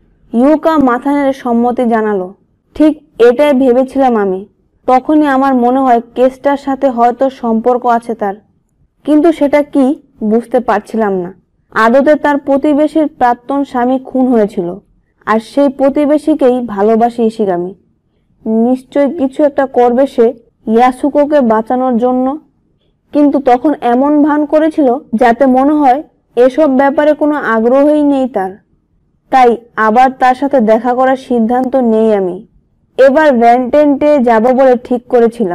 ইউকা মাথা নেড়ে সম্মতি জানালো। ঠিক এটাই ভেবেছিলাম আমি। তখনই আমার মনে হয় কেসটার সাথে হয়তো সম্পর্ক আছে তার, কিন্তু সেটা কি বুঝতে পারছিলাম না। আদতে তার প্রতিবেশীর প্রাক্তন স্বামী খুন হয়েছিল, আর সেই প্রতিবেশীকেই ভালোবাসে ইশিগামি। নিশ্চয় কিছু একটা করবে সে ইয়াসুকোকে বাঁচানোর জন্য, কিন্তু তখন এমন ভান করেছিল যাতে মনে হয় এসব ব্যাপারে কোনো আগ্রহই নেই তার। তাই আবার তার সাথে দেখা করার সিদ্ধান্ত নেই আমি। এবার ভ্যান্টেন্টে যাব বলে ঠিক করেছিলাম,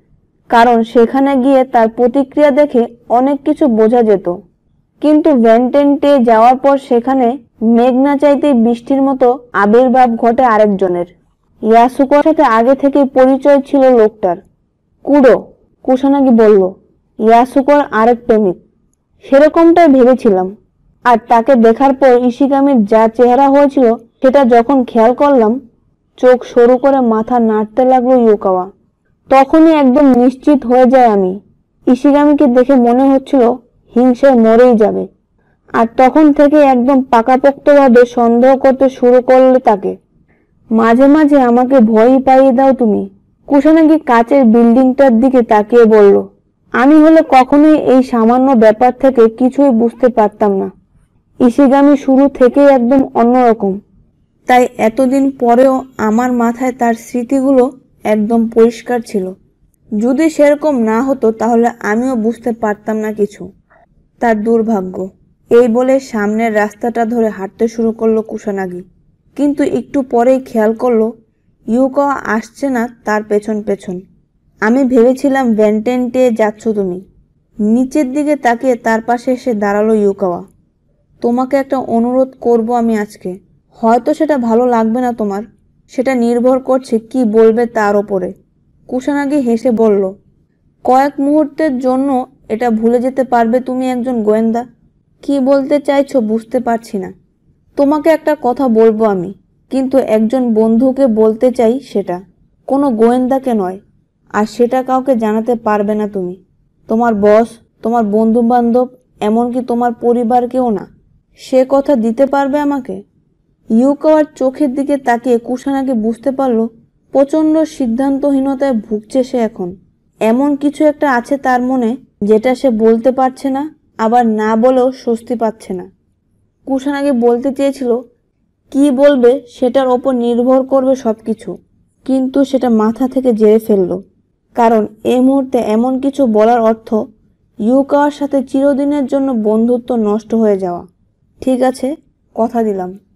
কারণ সেখানে গিয়ে তার প্রতিক্রিয়া দেখে অনেক কিছু বোঝা যেত। কিন্তু ভ্যান্টেন্টে যাওয়ার পর সেখানে মেঘ না চাইতেই বৃষ্টির মতো আবির্ভাব ঘটে আরেকজনের। ইয়াসুকোর সাথে আগে থেকে পরিচয় ছিল লোকটার। কুডো, কুসানাগি বলল, ইয়াসুকোর আরেক প্রেমিক। সেরকমটাই ভেবেছিলাম। আর তাকে দেখার পর ইশিগামির যা চেহারা হয়েছিল সেটা যখন খেয়াল করলাম, চোখ সরু করে মাথা নাড়তে লাগলো ইউকাওয়া। তখনই একদম নিশ্চিত হয়ে যায় আমি। ইশিগামিকে দেখে মনে হচ্ছিল হিংসায় মরেই যাবে। আর তখন থেকে একদম পাকাপোক্তভাবে সন্দেহ করতে শুরু করলে তাকে। মাঝে মাঝে আমাকে ভয়ই পাইয়ে দাও তুমি। কুসানাগি কাচের বিল্ডিংটার দিকে তাকিয়ে বলল, আমি হলে কখনোই এই সামান্য ব্যাপার থেকে কিছুই বুঝতে পারতাম না। ইশিগামি শুরু থেকেই একদম অন্যরকম, তাই এতদিন পরেও আমার মাথায় তার স্মৃতিগুলো একদম পরিষ্কার ছিল। যদি সেরকম না হতো তাহলে আমিও বুঝতে পারতাম না কিছু। তার দুর্ভাগ্য। এই বলে সামনের রাস্তাটা ধরে হাঁটতে শুরু করলো কুসানাগি, কিন্তু একটু পরেই খেয়াল করলো ইউকাওয়া আসছে না তার পেছন পেছন। আমি ভেবেছিলাম ভ্যান্টেন্টে যাচ্ছ তুমি। নিচের দিকে তাকিয়ে তার পাশে এসে দাঁড়ালো ইউকাওয়া। তোমাকে একটা অনুরোধ করব আমি আজকে। হয়তো সেটা ভালো লাগবে না তোমার, সেটা নির্ভর করছে কি বলবে তার ওপরে। কুসানাগি হেসে বলল, কয়েক মুহূর্তের জন্য এটা ভুলে যেতে পারবে তুমি একজন গোয়েন্দা? কি বলতে চাইছো বুঝতে পারছি না। তোমাকে একটা কথা বলবো আমি, কিন্তু একজন বন্ধুকে বলতে চাই সেটা, কোনো গোয়েন্দাকে নয়। আর সেটা কাউকে জানাতে পারবে না তুমি, তোমার বস, তোমার বন্ধু বান্ধব, এমনকি তোমার পরিবারকেও না। সে কথা দিতে পারবে আমাকে? ইউকাওয়ার চোখের দিকে তাকিয়ে কুসানাগি বুঝতে পারল প্রচণ্ড সিদ্ধান্তহীনতায় ভুগছে সে এখন। এমন কিছু একটা আছে তার মনে যেটা সে বলতে পারছে না, আবার না বলেও স্বস্তি পাচ্ছে না। কুসানাগি বলতে চেয়েছিল কি বলবে সেটার ওপর নির্ভর করবে সবকিছু, কিন্তু সেটা মাথা থেকে ঝেড়ে ফেলল। কারণ এই মুহূর্তে এমন কিছু বলার অর্থ ইউকাওয়ার সাথে চিরদিনের জন্য বন্ধুত্ব নষ্ট হয়ে যাওয়া। ঠিক আছে, কথা দিলাম।